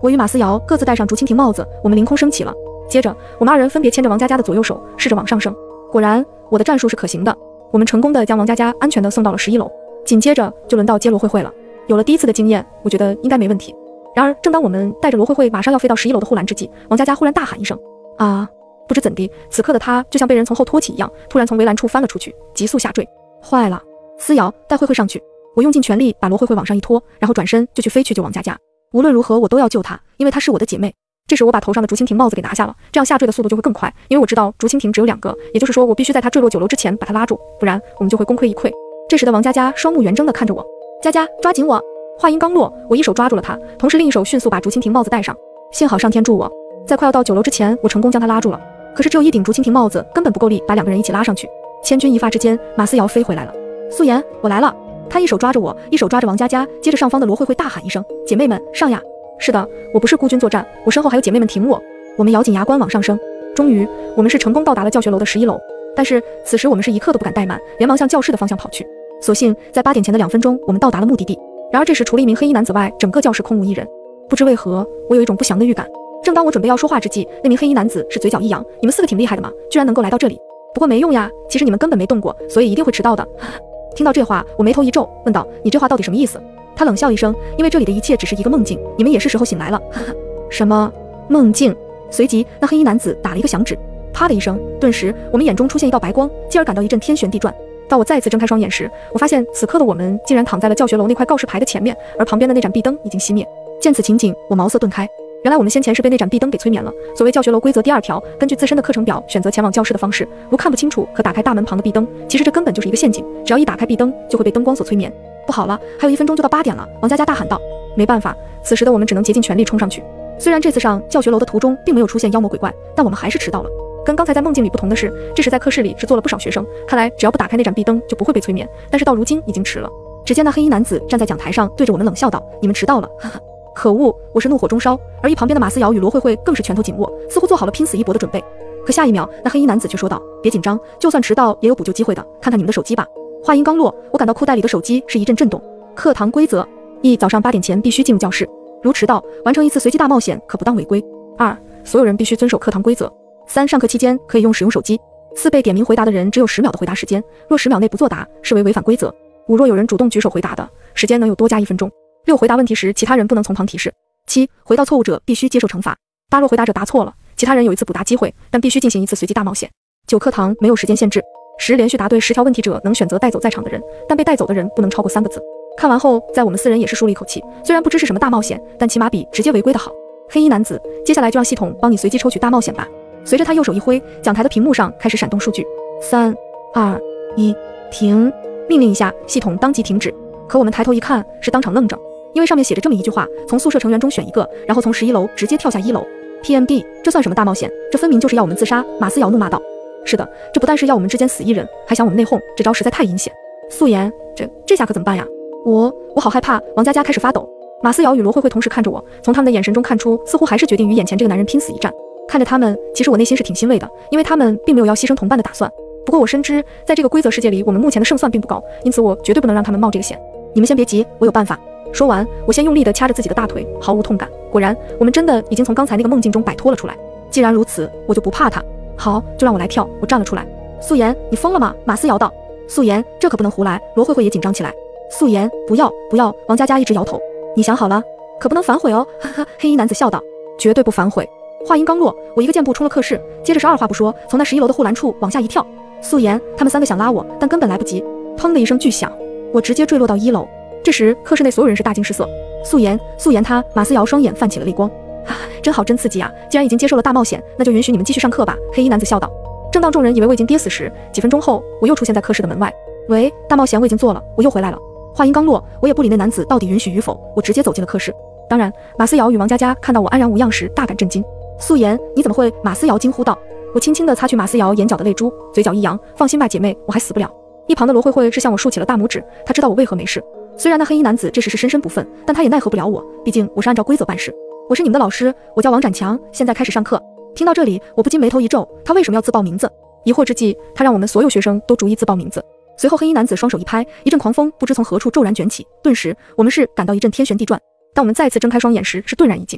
我与马思瑶各自戴上竹蜻蜓帽子，我们凌空升起了。接着，我们二人分别牵着王佳佳的左右手，试着往上升。果然，我的战术是可行的，我们成功的将王佳佳安全的送到了十一楼。紧接着就轮到接罗慧慧了。有了第一次的经验，我觉得应该没问题。然而，正当我们带着罗慧慧马上要飞到十一楼的护栏之际，王佳佳忽然大喊一声：“啊！”不知怎地，此刻的她就像被人从后托起一样，突然从围栏处翻了出去，急速下坠。坏了！思瑶，带慧慧上去。我用尽全力把罗慧慧往上一拖，然后转身就去飞去救王佳佳。无论如何，我都要救她，因为她是我的姐妹。这时我把头上的竹蜻蜓帽子给拿下了，这样下坠的速度就会更快，因为我知道竹蜻蜓只有两个，也就是说我必须在她坠落九楼之前把她拉住，不然我们就会功亏一篑。这时的王佳佳双目圆睁地看着我，佳佳，抓紧我！话音刚落，我一手抓住了她，同时另一手迅速把竹蜻蜓帽子戴上。幸好上天助我，在快要到九楼之前，我成功将她拉住了。可是只有一顶竹蜻蜓帽子根本不够力把两个人一起拉上去。千钧一发之间，马思瑶飞回来了。素颜，我来了！她一手抓着我，一手抓着王佳佳，接着上方的罗慧慧大喊一声：“姐妹们，上呀！”是的，我不是孤军作战，我身后还有姐妹们挺我。我们咬紧牙关往上升，终于，我们是成功到达了教学楼的十一楼。但是此时我们是一刻都不敢怠慢，连忙向教室的方向跑去。所幸在八点前的两分钟，我们到达了目的地。然而这时除了一名黑衣男子外，整个教室空无一人。不知为何，我有一种不祥的预感。正当我准备要说话之际，那名黑衣男子是嘴角一扬：“你们四个挺厉害的嘛，居然能够来到这里。不过没用呀，其实你们根本没动过，所以一定会迟到的。”听到这话，我眉头一皱，问道：“你这话到底什么意思？”他冷笑一声：“因为这里的一切只是一个梦境，你们也是时候醒来了。”什么梦境？随即那黑衣男子打了一个响指，啪的一声，顿时我们眼中出现一道白光，继而感到一阵天旋地转。到我再次睁开双眼时，我发现此刻的我们竟然躺在了教学楼那块告示牌的前面，而旁边的那盏壁灯已经熄灭。见此情景，我茅塞顿开。原来我们先前是被那盏壁灯给催眠了。所谓教学楼规则第二条，根据自身的课程表选择前往教室的方式，如看不清楚可打开大门旁的壁灯，其实这根本就是一个陷阱，只要一打开壁灯就会被灯光所催眠。不好了，还有一分钟就到八点了！王佳佳大喊道。没办法，此时的我们只能竭尽全力冲上去。虽然这次上教学楼的途中并没有出现妖魔鬼怪，但我们还是迟到了。跟刚才在梦境里不同的是，这时在课室里是坐了不少学生，看来只要不打开那盏壁灯就不会被催眠，但是到如今已经迟了。只见那黑衣男子站在讲台上，对着我们冷笑道：“你们迟到了。”呵呵，可恶！我是怒火中烧，而一旁边的马思瑶与罗慧慧更是拳头紧握，似乎做好了拼死一搏的准备。可下一秒，那黑衣男子却说道：“别紧张，就算迟到也有补救机会的，看看你们的手机吧。”话音刚落，我感到裤袋里的手机是一阵震动。课堂规则：一、早上八点前必须进入教室，如迟到完成一次随机大冒险可不当违规。二、所有人必须遵守课堂规则。三、上课期间可以用使用手机。四、被点名回答的人只有十秒的回答时间，若十秒内不作答，视为违反规则。五、若有人主动举手回答的，时间能有多加一分钟。六、回答问题时，其他人不能从旁提示。七、回答错误者必须接受惩罚。八、若回答者答错了，其他人有一次补答机会，但必须进行一次随机大冒险。九、课堂没有时间限制。十、连续答对十条问题者能选择带走在场的人，但被带走的人不能超过三个字。看完后，在我们四人也是舒了一口气，虽然不知是什么大冒险，但起码比直接违规的好。黑衣男子，接下来就让系统帮你随机抽取大冒险吧。随着他右手一挥，讲台的屏幕上开始闪动数据。三、二、一，停！命令一下，系统当即停止。可我们抬头一看，是当场愣着，因为上面写着这么一句话：从宿舍成员中选一个，然后从十一楼直接跳下一楼。P M D， 这算什么大冒险？这分明就是要我们自杀！马思瑶怒骂道。是的，这不但是要我们之间死一人，还想我们内讧，这招实在太阴险。素颜，这这下可怎么办呀？我我好害怕！王佳佳开始发抖。马思瑶与罗慧慧同时看着我，从他们的眼神中看出，似乎还是决定与眼前这个男人拼死一战。看着他们，其实我内心是挺欣慰的，因为他们并没有要牺牲同伴的打算。不过我深知，在这个规则世界里，我们目前的胜算并不高，因此我绝对不能让他们冒这个险。你们先别急，我有办法。说完，我先用力地掐着自己的大腿，毫无痛感。果然，我们真的已经从刚才那个梦境中摆脱了出来。既然如此，我就不怕他。好，就让我来跳。我站了出来。素颜，你疯了吗？马思瑶道。素颜，这可不能胡来。罗慧慧也紧张起来。素颜，不要不要！王佳佳一直摇头。你想好了？可不能反悔哦！哈哈，黑衣男子笑道。绝对不反悔。话音刚落，我一个箭步冲了课室，接着是二话不说，从那十一楼的护栏处往下一跳。素颜，他们三个想拉我，但根本来不及。砰的一声巨响，我直接坠落到一楼。这时，课室内所有人是大惊失色。素颜，素颜她，马思瑶双眼泛起了泪光。啊，真好，真刺激啊！既然已经接受了大冒险，那就允许你们继续上课吧。黑衣男子笑道。正当众人以为我已经跌死时，几分钟后，我又出现在课室的门外。喂，大冒险我已经做了，我又回来了。话音刚落，我也不理那男子到底允许与否，我直接走进了课室。当然，马思瑶与王佳佳看到我安然无恙时，大感震惊。素颜，你怎么会？马思瑶惊呼道。我轻轻地擦去马思瑶眼角的泪珠，嘴角一扬，放心吧，姐妹，我还死不了。一旁的罗慧慧是向我竖起了大拇指，她知道我为何没事。虽然那黑衣男子这时是深深不忿，但他也奈何不了我，毕竟我是按照规则办事。我是你们的老师，我叫王展强，现在开始上课。听到这里，我不禁眉头一皱，他为什么要自报名字？疑惑之际，他让我们所有学生都逐一自报名字。随后黑衣男子双手一拍，一阵狂风不知从何处骤然卷起，顿时我们是感到一阵天旋地转。当我们再次睁开双眼时，是顿然一惊。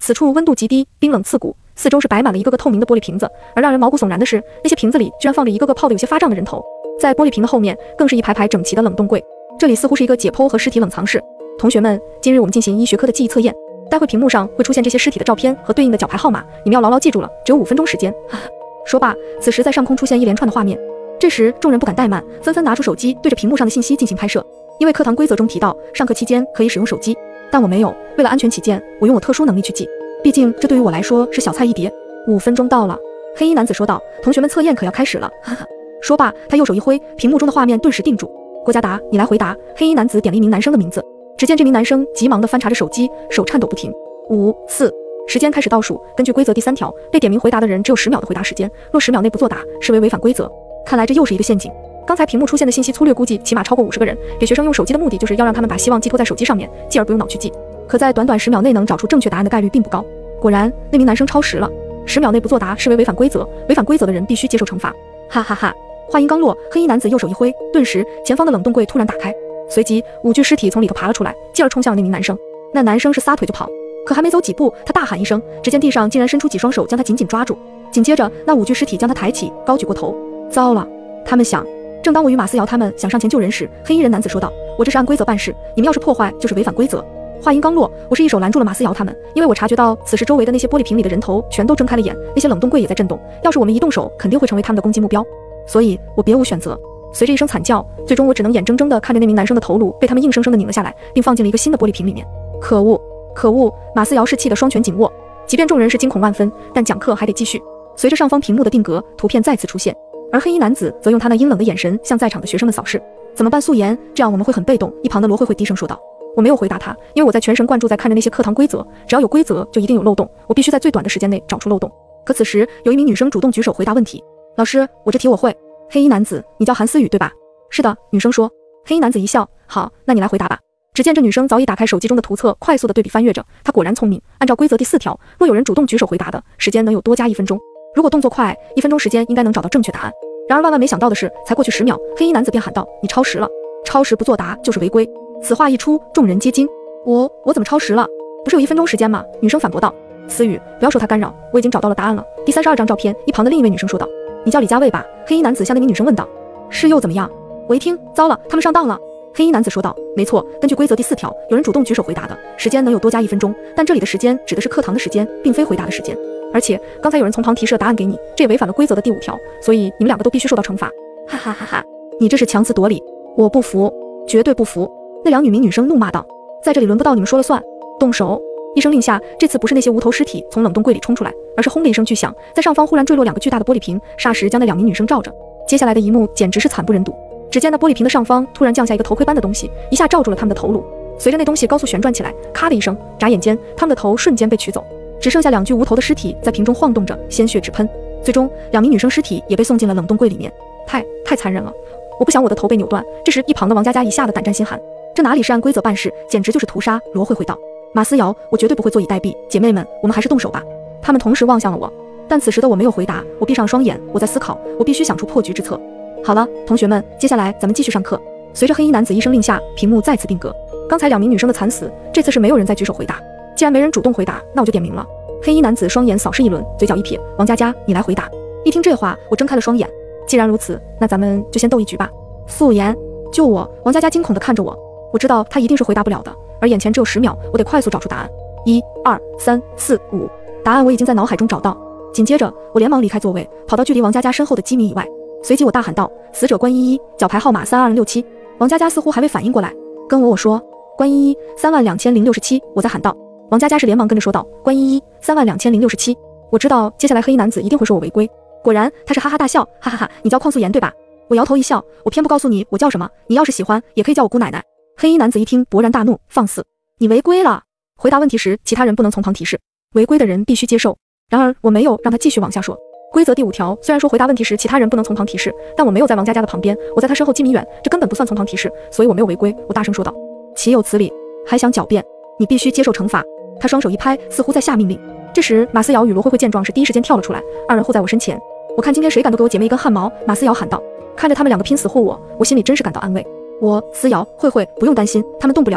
此处温度极低，冰冷刺骨，四周是摆满了一个个透明的玻璃瓶子，而让人毛骨悚然的是，那些瓶子里居然放着一个个泡得有些发胀的人头。在玻璃瓶的后面，更是一排排整齐的冷冻柜。这里似乎是一个解剖和尸体冷藏室。同学们，今日我们进行医学科的记忆测验，待会屏幕上会出现这些尸体的照片和对应的脚牌号码，你们要牢牢记住了，只有五分钟时间。说罢，此时在上空出现一连串的画面。这时，众人不敢怠慢，纷纷拿出手机对着屏幕上的信息进行拍摄。因为课堂规则中提到，上课期间可以使用手机，但我没有，为了安全起见，我用我特殊能力去记，毕竟这对于我来说是小菜一碟。五分钟到了，黑衣男子说道：“同学们，测验可要开始了。”哈哈。说罢，他右手一挥，屏幕中的画面顿时定住。郭嘉达，你来回答。黑衣男子点了一名男生的名字，只见这名男生急忙地翻查着手机，手颤抖不停。五四，时间开始倒数。根据规则第三条，被点名回答的人只有十秒的回答时间，若十秒内不作答，视为违反规则。看来这又是一个陷阱。刚才屏幕出现的信息粗略估计起码超过五十个人，给学生用手机的目的就是要让他们把希望寄托在手机上面，继而不用脑去记。可在短短十秒内能找出正确答案的概率并不高。果然，那名男生超时了，十秒内不作答视为违反规则，违反规则的人必须接受惩罚。哈哈哈！话音刚落，黑衣男子右手一挥，顿时前方的冷冻柜突然打开，随即五具尸体从里头爬了出来，继而冲向了那名男生。那男生是撒腿就跑，可还没走几步，他大喊一声，只见地上竟然伸出几双手将他紧紧抓住。紧接着，那五具尸体将他抬起，高举过头。糟了，他们想。正当我与马思瑶他们想上前救人时，黑衣人男子说道：“我这是按规则办事，你们要是破坏，就是违反规则。”话音刚落，我是一手拦住了马思瑶他们，因为我察觉到此时周围的那些玻璃瓶里的人头全都睁开了眼，那些冷冻柜也在震动，要是我们一动手，肯定会成为他们的攻击目标，所以我别无选择。随着一声惨叫，最终我只能眼睁睁地看着那名男生的头颅被他们硬生生地拧了下来，并放进了一个新的玻璃瓶里面。可恶，可恶！马思瑶士气得双拳紧握，即便众人是惊恐万分，但讲课还得继续。随着上方屏幕的定格，图片再次出现。而黑衣男子则用他那阴冷的眼神向在场的学生们扫视。怎么办，素颜？这样我们会很被动。一旁的罗慧慧低声说道。我没有回答他，因为我在全神贯注在看着那些课堂规则，只要有规则就一定有漏洞，我必须在最短的时间内找出漏洞。可此时有一名女生主动举手回答问题。老师，我这题我会。黑衣男子，你叫韩思雨对吧？是的，女生说。黑衣男子一笑，好，那你来回答吧。只见这女生早已打开手机中的图册，快速的对比翻阅着。她果然聪明，按照规则第四条，若有人主动举手回答的，时间能有多加一分钟。如果动作快，一分钟时间应该能找到正确答案。然而万万没想到的是，才过去十秒，黑衣男子便喊道：“你超时了！超时不作答就是违规。”此话一出，众人皆惊。我我怎么超时了？不是有一分钟时间吗？女生反驳道。思雨，不要受他干扰，我已经找到了答案了。第三十二张照片，一旁的另一位女生说道：“你叫李佳卫吧？”黑衣男子向那名女生问道。是又怎么样？我一听，糟了，他们上当了。黑衣男子说道：“没错，根据规则第四条，有人主动举手回答的，时间能有多加一分钟，但这里的时间指的是课堂的时间，并非回答的时间。而且刚才有人从旁提示答案给你，这也违反了规则的第五条，所以你们两个都必须受到惩罚。”哈哈哈哈！你这是强词夺理，我不服，绝对不服！那两女名女生怒骂道：“在这里轮不到你们说了算，动手！”一声令下，这次不是那些无头尸体从冷冻柜里冲出来，而是轰的一声巨响，在上方忽然坠落两个巨大的玻璃瓶，霎时将那两名女生罩着。接下来的一幕简直是惨不忍睹。只见那玻璃瓶的上方突然降下一个头盔般的东西，一下罩住了他们的头颅。随着那东西高速旋转起来，咔的一声，眨眼间他们的头瞬间被取走，只剩下两具无头的尸体在瓶中晃动着，鲜血直喷。最终两名女生尸体也被送进了冷冻柜里面。太太残忍了，我不想我的头被扭断。这时一旁的王佳佳一下子胆战心寒，这哪里是按规则办事，简直就是屠杀。罗慧慧道：“马思瑶，我绝对不会坐以待毙，姐妹们，我们还是动手吧。”他们同时望向了我，但此时的我没有回答，我闭上双眼，我在思考，我必须想出破局之策。好了，同学们，接下来咱们继续上课。随着黑衣男子一声令下，屏幕再次定格。刚才两名女生的惨死，这次是没有人再举手回答。既然没人主动回答，那我就点名了。黑衣男子双眼扫视一轮，嘴角一撇：“王佳佳，你来回答。”一听这话，我睁开了双眼。既然如此，那咱们就先斗一局吧。素颜，救我！王佳佳惊恐地看着我，我知道她一定是回答不了的，而眼前只有十秒，我得快速找出答案。一、二、三、四、五，答案我已经在脑海中找到。紧接着，我连忙离开座位，跑到距离王佳佳身后的几米以外。随即我大喊道：“死者关依依，脚牌号码三二零六七。”王佳佳似乎还未反应过来，跟我我说：“关依依，三万两千零六十七。”我再喊道。王佳佳是连忙跟着说道：“关依依，三万两千零六十七。”我知道接下来黑衣男子一定会说我违规，果然他是哈哈大笑，哈哈哈！你叫邝素颜对吧？我摇头一笑，我偏不告诉你我叫什么，你要是喜欢，也可以叫我姑奶奶。黑衣男子一听勃然大怒，放肆！你违规了！回答问题时，其他人不能从旁提示，违规的人必须接受。然而我没有让他继续往下说。规则第五条虽然说回答问题时其他人不能从旁提示，但我没有在王佳佳的旁边，我在他身后几米远，这根本不算从旁提示，所以我没有违规。我大声说道：“岂有此理！还想狡辩？你必须接受惩罚！”他双手一拍，似乎在下命令。这时马思瑶与罗慧慧见状是第一时间跳了出来，二人护在我身前。我看今天谁敢多给我姐妹一根汗毛！马思瑶喊道。看着他们两个拼死护我，我心里真是感到安慰。我思瑶、慧慧不用担心，他们动不了我。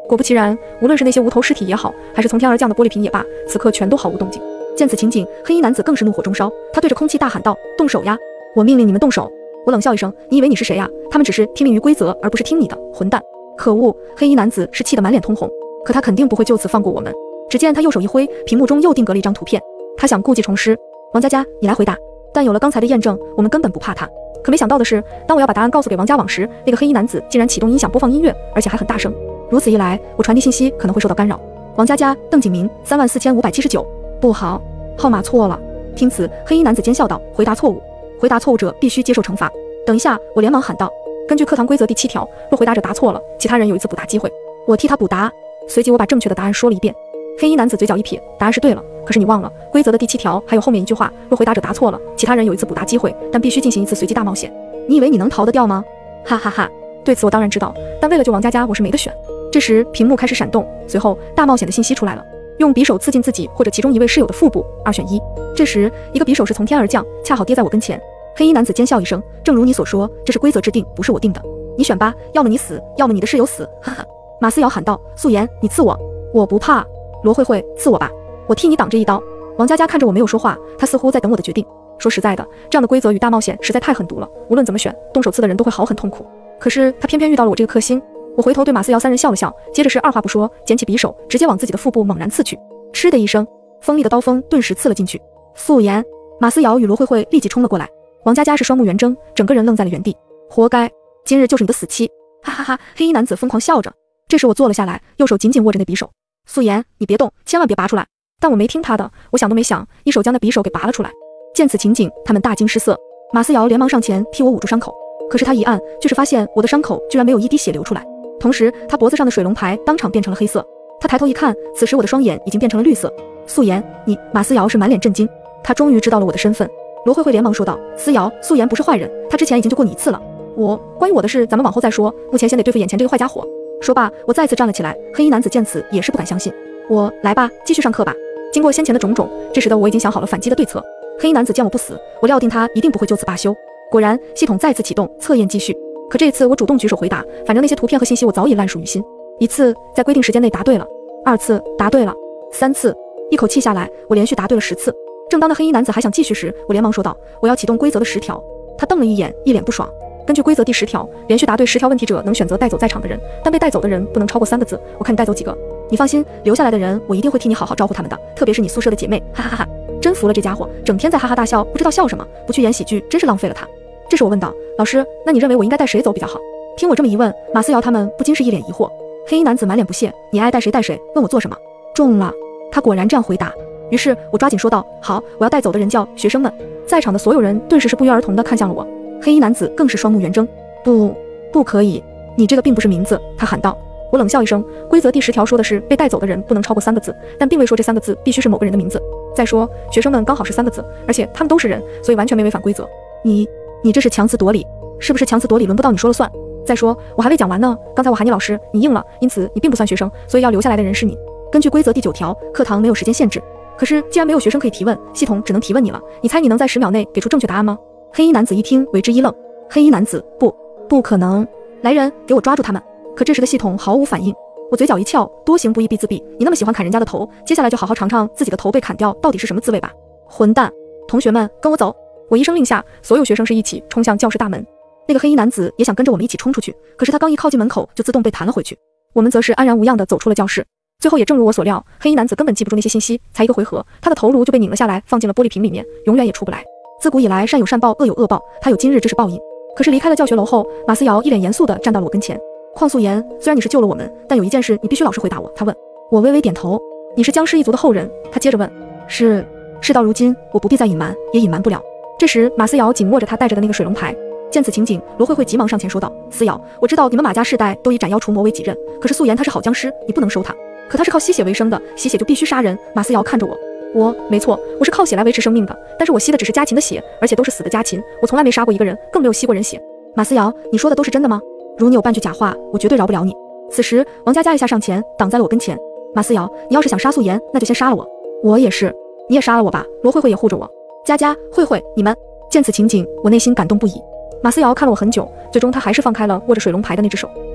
果不其然，无论是那些无头尸体也好，还是从天而降的玻璃瓶也罢，此刻全都毫无动静。见此情景，黑衣男子更是怒火中烧，他对着空气大喊道：“动手呀！我命令你们动手！”我冷笑一声：“你以为你是谁呀？他们只是听命于规则，而不是听你的，混蛋！”可恶！黑衣男子是气得满脸通红，可他肯定不会就此放过我们。只见他右手一挥，屏幕中又定格了一张图片。他想故技重施。王佳佳，你来回答。但有了刚才的验证，我们根本不怕他。可没想到的是，当我要把答案告诉给王家网时，那个黑衣男子竟然启动音响播放音乐，而且还很大声。如此一来，我传递信息可能会受到干扰。王佳佳、邓景明，三万四千五百七十九。不好，号码错了。听此，黑衣男子尖笑道：“回答错误，回答错误者必须接受惩罚。”等一下，我连忙喊道：“根据课堂规则第七条，若回答者答错了，其他人有一次补答机会。”我替他补答。随即我把正确的答案说了一遍。黑衣男子嘴角一撇，答案是对了，可是你忘了规则的第七条还有后面一句话，若回答者答错了，其他人有一次补答机会，但必须进行一次随机大冒险。你以为你能逃得掉吗？哈哈哈！对此我当然知道，但为了救王佳佳，我是没得选。这时屏幕开始闪动，随后大冒险的信息出来了：用匕首刺进自己或者其中一位室友的腹部，二选一。这时一个匕首是从天而降，恰好跌在我跟前。黑衣男子尖笑一声：“正如你所说，这是规则制定，不是我定的。你选吧，要么你死，要么你的室友死。”哈哈！马思瑶喊道：“素颜，你刺我，我不怕。罗慧慧，刺我吧，我替你挡这一刀。”王佳佳看着我没有说话，她似乎在等我的决定。说实在的，这样的规则与大冒险实在太狠毒了，无论怎么选，动手刺的人都会好很痛苦。可是他偏偏遇到了我这个克星。我回头对马思瑶三人笑了笑，接着是二话不说，捡起匕首，直接往自己的腹部猛然刺去。嗤的一声，锋利的刀锋顿时刺了进去。素颜！马思瑶与罗慧慧立即冲了过来。王佳佳是双目圆睁，整个人愣在了原地。活该，今日就是你的死期！哈哈哈！黑衣男子疯狂笑着。这时我坐了下来，右手紧紧握着那匕首。素颜，你别动，千万别拔出来！但我没听他的，我想都没想，一手将那匕首给拔了出来。见此情景，他们大惊失色。马思瑶连忙上前替我捂住伤口，可是他一按，却是发现我的伤口居然没有一滴血流出来，同时他脖子上的水龙牌当场变成了黑色。他抬头一看，此时我的双眼已经变成了绿色。素颜，你……马思瑶是满脸震惊，他终于知道了我的身份。罗慧慧连忙说道：“思瑶，素颜不是坏人，他之前已经救过你一次了。我……关于我的事，咱们往后再说，目前先得对付眼前这个坏家伙。”说罢，我再次站了起来。黑衣男子见此也是不敢相信。我来吧，继续上课吧。经过先前的种种，这时的我已经想好了反击的对策。黑衣男子见我不死，我料定他一定不会就此罢休。果然，系统再次启动，测验继续。可这次我主动举手回答，反正那些图片和信息我早已烂熟于心。一次在规定时间内答对了，二次答对了，三次，一口气下来，我连续答对了十次。正当那黑衣男子还想继续时，我连忙说道：“我要启动规则的十条。”他瞪了一眼，一脸不爽。根据规则第十条，连续答对十条问题者能选择带走在场的人，但被带走的人不能超过三个字。我看你带走几个？你放心，留下来的人我一定会替你好好招呼他们的，特别是你宿舍的姐妹，哈哈哈哈！真服了这家伙，整天在哈哈大笑，不知道笑什么，不去演喜剧，真是浪费了他。这时我问道：“老师，那你认为我应该带谁走比较好？”听我这么一问，马思瑶他们不禁是一脸疑惑。黑衣男子满脸不屑：“你爱带谁带谁，问我做什么？”中了，他果然这样回答。于是我抓紧说道：“好，我要带走的人叫学生们。”在场的所有人顿时是不约而同地看向了我。黑衣男子更是双目圆睁：“不，不可以，你这个并不是名字。”他喊道。我冷笑一声，规则第十条说的是被带走的人不能超过三个字，但并未说这三个字必须是某个人的名字。再说学生们刚好是三个字，而且他们都是人，所以完全没违反规则。你你这是强词夺理，是不是强词夺理轮不到你说了算？再说我还未讲完呢，刚才我喊你老师，你应了，因此你并不算学生，所以要留下来的人是你。根据规则第九条，课堂没有时间限制，可是既然没有学生可以提问，系统只能提问你了。你猜你能在十秒内给出正确答案吗？黑衣男子一听为之一愣。黑衣男子，不，不可能！来人，给我抓住他们！可这时的系统毫无反应。我嘴角一翘，多行不义必自毙。你那么喜欢砍人家的头，接下来就好好尝尝自己的头被砍掉到底是什么滋味吧！混蛋！同学们，跟我走！我一声令下，所有学生是一起冲向教室大门。那个黑衣男子也想跟着我们一起冲出去，可是他刚一靠近门口，就自动被弹了回去。我们则是安然无恙地走出了教室。最后也正如我所料，黑衣男子根本记不住那些信息，才一个回合，他的头颅就被拧了下来，放进了玻璃瓶里面，永远也出不来。自古以来，善有善报，恶有恶报，他有今日，这是报应。可是离开了教学楼后，马思瑶一脸严肃地站到了我跟前。邝素颜，虽然你是救了我们，但有一件事你必须老实回答我。他问。我微微点头。你是僵尸一族的后人？他接着问。是。事到如今，我不必再隐瞒，也隐瞒不了。这时，马思瑶紧握着他带着的那个水龙牌。见此情景，罗慧慧急忙上前说道：“思瑶，我知道你们马家世代都以斩妖除魔为己任，可是素颜他是好僵尸，你不能收他。可他是靠吸血为生的，吸血就必须杀人。”马思瑶看着我。我没错，我是靠血来维持生命的，但是我吸的只是家禽的血，而且都是死的家禽，我从来没杀过一个人，更没有吸过人血。马思瑶，你说的都是真的吗？如你有半句假话，我绝对饶不了你。此时，王佳佳一下上前，挡在了我跟前。马思瑶，你要是想杀素颜，那就先杀了我。我也是，你也杀了我吧。罗慧慧也护着我。佳佳、慧慧，你们。见此情景，我内心感动不已。马思瑶看了我很久，最终她还是放开了握着水龙牌的那只手。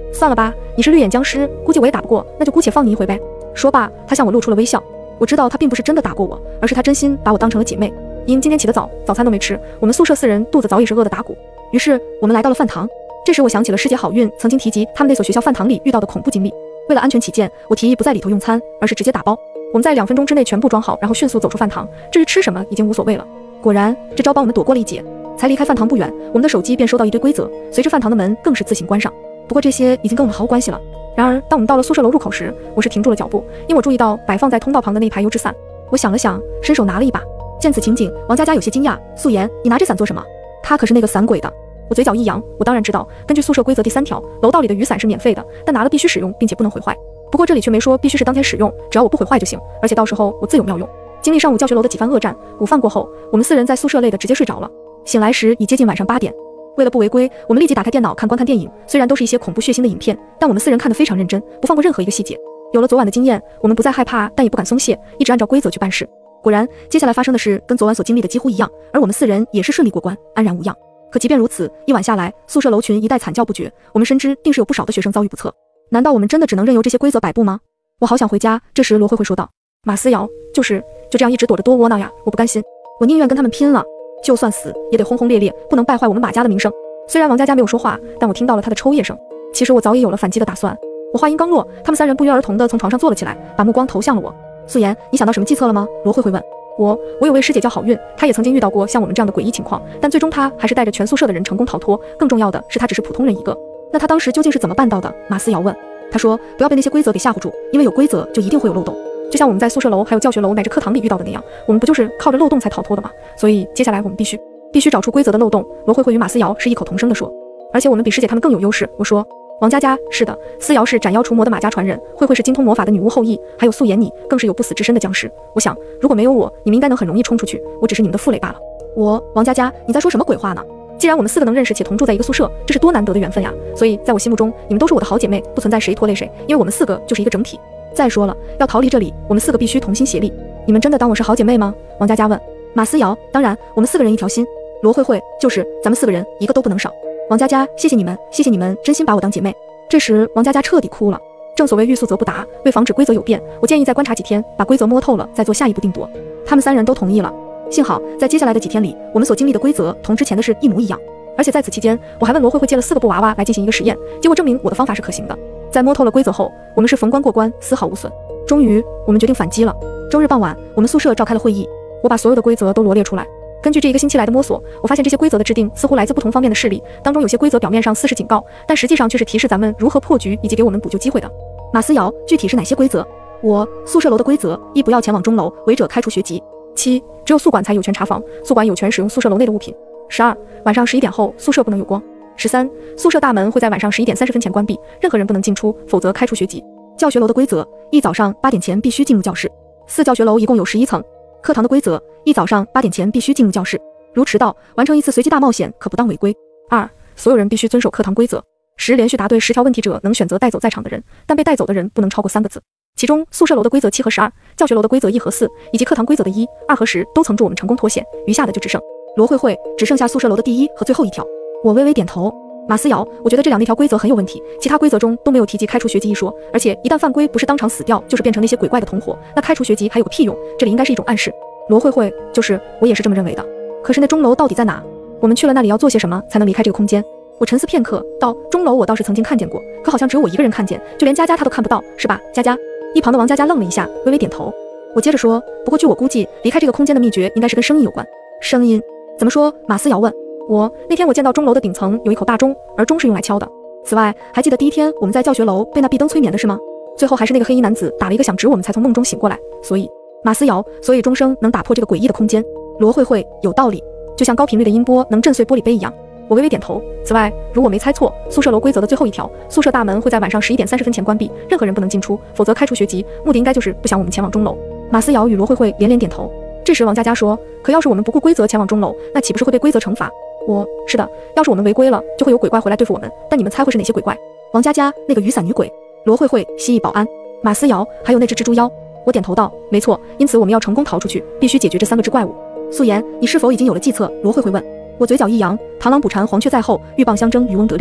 算了吧，你是绿眼僵尸，估计我也打不过，那就姑且放你一回呗。说罢，他向我露出了微笑。我知道他并不是真的打过我，而是他真心把我当成了姐妹。因今天起得早，早餐都没吃，我们宿舍四人肚子早已是饿得打鼓。于是我们来到了饭堂。这时我想起了师姐好运曾经提及他们那所学校饭堂里遇到的恐怖经历。为了安全起见，我提议不在里头用餐，而是直接打包。我们在两分钟之内全部装好，然后迅速走出饭堂。至于吃什么已经无所谓了。果然，这招帮我们躲过了一劫。才离开饭堂不远，我们的手机便收到一堆规则，随着饭堂的门更是自行关上。不过这些已经跟我们毫无关系了。然而，当我们到了宿舍楼入口时，我是停住了脚步，因我注意到摆放在通道旁的那一排油纸伞。我想了想，伸手拿了一把。见此情景，王佳佳有些惊讶：“素颜，你拿这伞做什么？”她可是那个伞鬼的。我嘴角一扬，我当然知道，根据宿舍规则第三条，楼道里的雨伞是免费的，但拿了必须使用，并且不能毁坏。不过这里却没说必须是当天使用，只要我不毁坏就行，而且到时候我自有妙用。经历上午教学楼的几番恶战，午饭过后，我们四人在宿舍累得直接睡着了。醒来时已接近晚上八点。为了不违规，我们立即打开电脑看观看电影。虽然都是一些恐怖血腥的影片，但我们四人看得非常认真，不放过任何一个细节。有了昨晚的经验，我们不再害怕，但也不敢松懈，一直按照规则去办事。果然，接下来发生的事跟昨晚所经历的几乎一样，而我们四人也是顺利过关，安然无恙。可即便如此，一晚下来，宿舍楼群一带惨叫不绝。我们深知定是有不少的学生遭遇不测。难道我们真的只能任由这些规则摆布吗？我好想回家。这时罗慧慧说道：“马思瑶，就是就这样一直躲着多窝囊呀，我不甘心，我宁愿跟他们拼了，就算死也得轰轰烈烈，不能败坏我们马家的名声。”虽然王佳佳没有说话，但我听到了她的抽噎声。其实我早已有了反击的打算。我话音刚落，他们三人不约而同地从床上坐了起来，把目光投向了我。素颜，你想到什么计策了吗？罗慧慧问。我，我有位师姐叫好运，她也曾经遇到过像我们这样的诡异情况，但最终她还是带着全宿舍的人成功逃脱。更重要的是，她只是普通人一个。那她当时究竟是怎么办到的？马思瑶问。她说，不要被那些规则给吓唬住，因为有规则就一定会有漏洞。就像我们在宿舍楼还有教学楼乃至课堂里遇到的那样，我们不就是靠着漏洞才逃脱的吗？所以接下来我们必须必须找出规则的漏洞。罗慧慧与马思瑶是异口同声地说。而且我们比师姐他们更有优势。我说。王佳佳，是的，思瑶是斩妖除魔的马家传人，慧慧是精通魔法的女巫后裔，还有素颜你更是有不死之身的僵尸。我想，如果没有我，你们应该能很容易冲出去，我只是你们的负累罢了。我，王佳佳，你在说什么鬼话呢？既然我们四个能认识且同住在一个宿舍，这是多难得的缘分呀！所以在我心目中，你们都是我的好姐妹，不存在谁拖累谁，因为我们四个就是一个整体。再说了，要逃离这里，我们四个必须同心协力。你们真的当我是好姐妹吗？王佳佳问。马思瑶，当然，我们四个人一条心。罗慧慧，就是咱们四个人一个都不能少。王佳佳，谢谢你们，谢谢你们，真心把我当姐妹。这时，王佳佳彻底哭了。正所谓欲速则不达，为防止规则有变，我建议再观察几天，把规则摸透了，再做下一步定夺。他们三人都同意了。幸好，在接下来的几天里，我们所经历的规则同之前的是一模一样。而且在此期间，我还问罗慧慧借了四个布娃娃来进行一个实验，结果证明我的方法是可行的。在摸透了规则后，我们是逢关过关，丝毫无损。终于，我们决定反击了。周日傍晚，我们宿舍召开了会议，我把所有的规则都罗列出来。根据这一个星期来的摸索，我发现这些规则的制定似乎来自不同方面的势力，当中有些规则表面上似是警告，但实际上却是提示咱们如何破局以及给我们补救机会的。马思瑶，具体是哪些规则？我，宿舍楼的规则：一、不要前往钟楼，违者开除学籍；七、只有宿管才有权查房，宿管有权使用宿舍楼内的物品；十二、晚上十一点后宿舍不能有光；十三、宿舍大门会在晚上十一点三十分前关闭，任何人不能进出，否则开除学籍。教学楼的规则：一、早上八点前必须进入教室；四、教学楼一共有十一层。课堂的规则：一、早上八点前必须进入教室，如迟到完成一次随机大冒险可不当违规。二、所有人必须遵守课堂规则。十、连续答对十条问题者能选择带走在场的人，但被带走的人不能超过三个字。其中宿舍楼的规则七和十二，教学楼的规则一和四，以及课堂规则的一、二和十都曾助我们成功脱险，余下的就只剩罗慧慧，只剩下宿舍楼的第一和最后一条。我微微点头。马思瑶，我觉得这两那条规则很有问题，其他规则中都没有提及开除学籍一说，而且一旦犯规，不是当场死掉，就是变成那些鬼怪的同伙，那开除学籍还有个屁用？这里应该是一种暗示。罗慧慧，就是我也是这么认为的。可是那钟楼到底在哪？我们去了那里要做些什么才能离开这个空间？我沉思片刻，道：钟楼我倒是曾经看见过，可好像只有我一个人看见，就连佳佳她都看不到，是吧？佳佳。一旁的王佳佳愣了一下，微微点头。我接着说，不过据我估计，离开这个空间的秘诀应该是跟声音有关。声音？怎么说？马思瑶问。我那天我见到钟楼的顶层有一口大钟，而钟是用来敲的。此外，还记得第一天我们在教学楼被那壁灯催眠的是吗？最后还是那个黑衣男子打了一个响指，我们才从梦中醒过来。所以，马思瑶，所以钟声能打破这个诡异的空间。罗慧慧，有道理，就像高频率的音波能震碎玻璃杯一样。我微微点头。此外，如果没猜错，宿舍楼规则的最后一条，宿舍大门会在晚上十一点三十分前关闭，任何人不能进出，否则开除学籍。目的应该就是不想我们前往钟楼。马思瑶与罗慧慧连连点头。这时王佳佳说：可要是我们不顾规则前往钟楼，那岂不是会被规则惩罚？我是的，要是我们违规了，就会有鬼怪回来对付我们。但你们猜会是哪些鬼怪？王佳佳，那个雨伞女鬼；罗慧慧，蜥蜴保安；马思瑶，还有那只蜘蛛妖。我点头道：没错，因此我们要成功逃出去，必须解决这三个只怪物。素颜，你是否已经有了计策？罗慧慧问。我嘴角一扬，螳螂捕蝉，黄雀在后，鹬蚌相争，渔翁得利。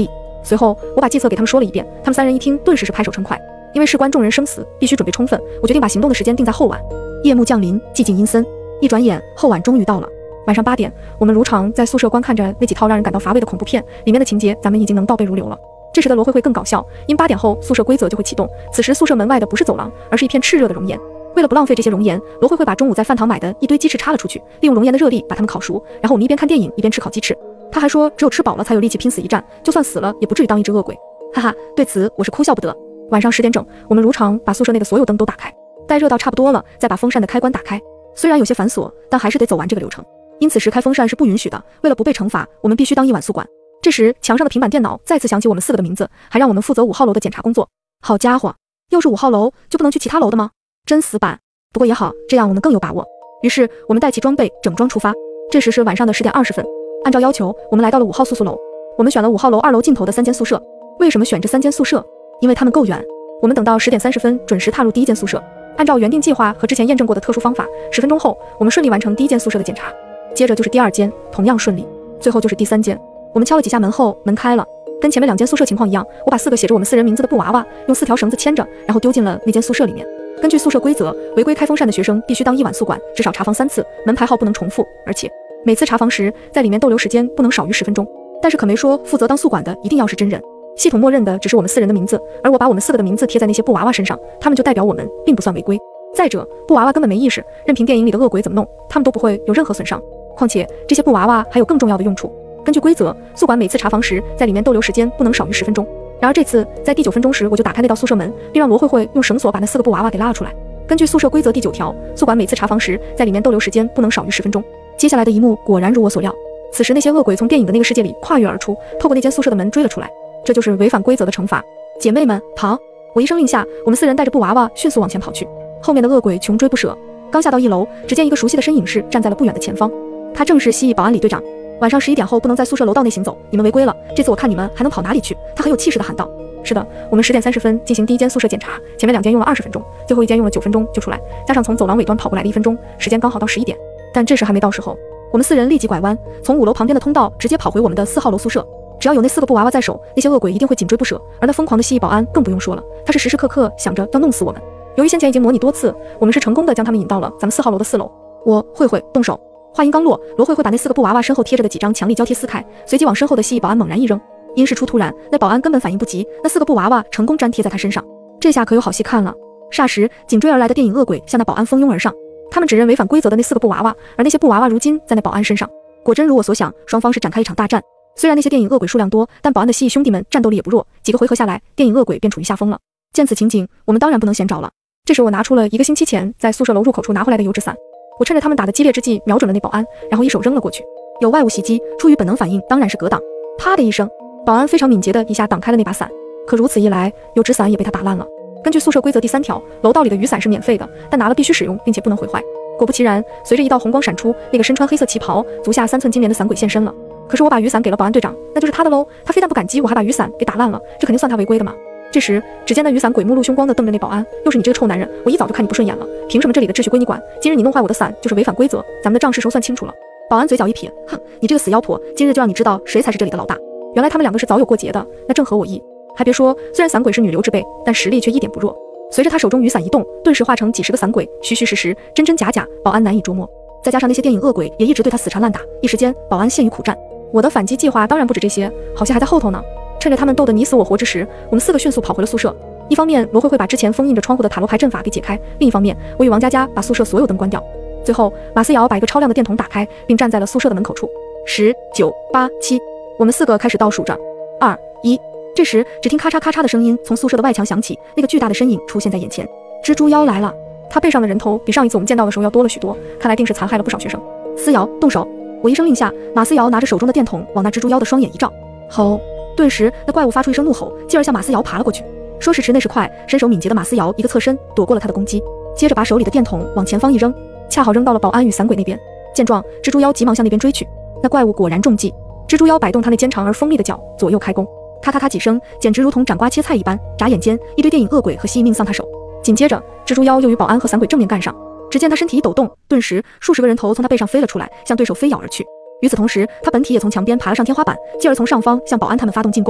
随后我把计策给他们说了一遍，他们三人一听，顿时是拍手称快。因为事关众人生死，必须准备充分，我决定把行动的时间定在后晚。夜幕降临，寂静阴森，一转眼后晚终于到了。晚上八点，我们如常在宿舍观看着那几套让人感到乏味的恐怖片，里面的情节咱们已经能倒背如流了。这时的罗慧慧更搞笑，因八点后宿舍规则就会启动，此时宿舍门外的不是走廊，而是一片炽热的熔岩。为了不浪费这些熔岩，罗慧慧把中午在饭堂买的一堆鸡翅插了出去，利用熔岩的热力把它们烤熟，然后我们一边看电影一边吃烤鸡翅。她还说只有吃饱了才有力气拼死一战，就算死了也不至于当一只恶鬼。哈哈，对此我是哭笑不得。晚上十点整，我们如常把宿舍内的所有灯都打开，待热到差不多了，再把风扇的开关打开。虽然有些繁琐，但还是得走完这个流程。因此时开风扇是不允许的，为了不被惩罚，我们必须当一晚宿管。这时墙上的平板电脑再次响起我们四个的名字，还让我们负责五号楼的检查工作。好家伙，又是五号楼，就不能去其他楼的吗？真死板。不过也好，这样我们更有把握。于是我们带齐装备，整装出发。这时是晚上的十点二十分，按照要求，我们来到了五号宿宿楼。我们选了五号楼二楼尽头的三间宿舍。为什么选这三间宿舍？因为它们够远。我们等到十点三十分准时踏入第一间宿舍，按照原定计划和之前验证过的特殊方法，十分钟后我们顺利完成第一间宿舍的检查。接着就是第二间，同样顺利。最后就是第三间。我们敲了几下门后，门开了。跟前面两间宿舍情况一样，我把四个写着我们四人名字的布娃娃用四条绳子牵着，然后丢进了那间宿舍里面。根据宿舍规则，违规开风扇的学生必须当一晚宿管，至少查房三次，门牌号不能重复，而且每次查房时在里面逗留时间不能少于十分钟。但是可没说负责当宿管的一定要是真人。系统默认的只是我们四人的名字，而我把我们四个的名字贴在那些布娃娃身上，他们就代表我们，并不算违规。再者，布娃娃根本没意识，任凭电影里的恶鬼怎么弄，他们都不会有任何损伤。况且这些布娃娃还有更重要的用处。根据规则，宿管每次查房时在里面逗留时间不能少于十分钟。然而这次在第九分钟时，我就打开那道宿舍门，并让罗慧慧用绳索把那四个布娃娃给拉了出来。根据宿舍规则第九条，宿管每次查房时在里面逗留时间不能少于十分钟。接下来的一幕果然如我所料，此时那些恶鬼从电影的那个世界里跨越而出，透过那间宿舍的门追了出来。这就是违反规则的惩罚。姐妹们，跑！我一声令下，我们四人带着布娃娃迅速往前跑去。后面的恶鬼穷追不舍。刚下到一楼，只见一个熟悉的身影是站在了不远的前方，他正是蜥蜴保安李队长。晚上十一点后不能在宿舍楼道内行走，你们违规了，这次我看你们还能跑哪里去？他很有气势地喊道。是的，我们十点三十分进行第一间宿舍检查，前面两间用了二十分钟，最后一间用了九分钟就出来，加上从走廊尾端跑过来的一分钟，时间刚好到十一点。但这时还没到时候，我们四人立即拐弯，从五楼旁边的通道直接跑回我们的四号楼宿舍。只要有那四个布娃娃在手，那些恶鬼一定会紧追不舍，而那疯狂的蜥蜴保安更不用说了，他是时时刻刻想着要弄死我们。由于先前已经模拟多次，我们是成功的将他们引到了咱们四号楼的四楼。我慧慧动手。话音刚落，罗慧慧把那四个布娃娃身后贴着的几张强力胶贴撕开，随即往身后的蜥蜴保安猛然一扔。因事出突然，那保安根本反应不及，那四个布娃娃成功粘贴在他身上。这下可有好戏看了。霎时，紧追而来的电影恶鬼向那保安蜂拥而上，他们只认违反规则的那四个布娃娃，而那些布娃娃如今在那保安身上。果真如我所想，双方是展开一场大战。虽然那些电影恶鬼数量多，但保安的蜥蜴兄弟们战斗力也不弱，几个回合下来，电影恶鬼便处于下风了。见此情景，我们当然不能闲着了。这时我拿出了一个星期前在宿舍楼入口处拿回来的油纸伞，我趁着他们打的激烈之际瞄准了那保安，然后一手扔了过去。有外物袭击，出于本能反应当然是格挡。啪的一声，保安非常敏捷的一下挡开了那把伞，可如此一来，油纸伞也被他打烂了。根据宿舍规则第三条，楼道里的雨伞是免费的，但拿了必须使用，并且不能毁坏。果不其然，随着一道红光闪出，那个身穿黑色旗袍、足下三寸金莲的伞鬼现身了。可是我把雨伞给了保安队长，那就是他的喽。他非但不感激我，还把雨伞给打烂了，这肯定算他违规的嘛。这时，只见那雨伞鬼目露凶光地瞪着那保安，又是你这个臭男人，我一早就看你不顺眼了，凭什么这里的秩序归你管？今日你弄坏我的伞，就是违反规则，咱们的账是时候算清楚了。保安嘴角一撇，哼，你这个死妖婆，今日就让你知道谁才是这里的老大。原来他们两个是早有过节的，那正合我意。还别说，虽然伞鬼是女流之辈，但实力却一点不弱。随着他手中雨伞一动，顿时化成几十个伞鬼，虚虚实实，真真假假，保安难以捉摸。再加上那些电影恶鬼也一直对他死缠烂打，一时间保安陷于苦战。我的反击计划当然不止这些，好戏还在后头呢。趁着他们斗得你死我活之时，我们四个迅速跑回了宿舍。一方面，罗慧慧把之前封印着窗户的塔罗牌阵法给解开；另一方面，我与王佳佳把宿舍所有灯关掉。最后，马思瑶把一个超亮的电筒打开，并站在了宿舍的门口处。十、九、八、七，我们四个开始倒数着。二、一。这时，只听咔嚓咔嚓的声音从宿舍的外墙响起，那个巨大的身影出现在眼前。蜘蛛妖来了，他背上的人头比上一次我们见到的时候要多了许多，看来定是残害了不少学生。思瑶，动手！我一声令下，马思瑶拿着手中的电筒往那蜘蛛妖的双眼一照，吼！顿时，那怪物发出一声怒吼，继而向马思瑶爬了过去。说时迟，那时快，身手敏捷的马思瑶一个侧身躲过了他的攻击，接着把手里的电筒往前方一扔，恰好扔到了保安与伞鬼那边。见状，蜘蛛妖急忙向那边追去。那怪物果然中计，蜘蛛妖摆动他那尖长而锋利的脚，左右开弓，咔咔咔几声，简直如同斩瓜切菜一般。眨眼间，一堆电影恶鬼和蜥蜴命丧他手。紧接着，蜘蛛妖又与保安和伞鬼正面干上。只见他身体一抖动，顿时数十个人头从他背上飞了出来，向对手飞咬而去。与此同时，他本体也从墙边爬了上天花板，继而从上方向保安他们发动进攻。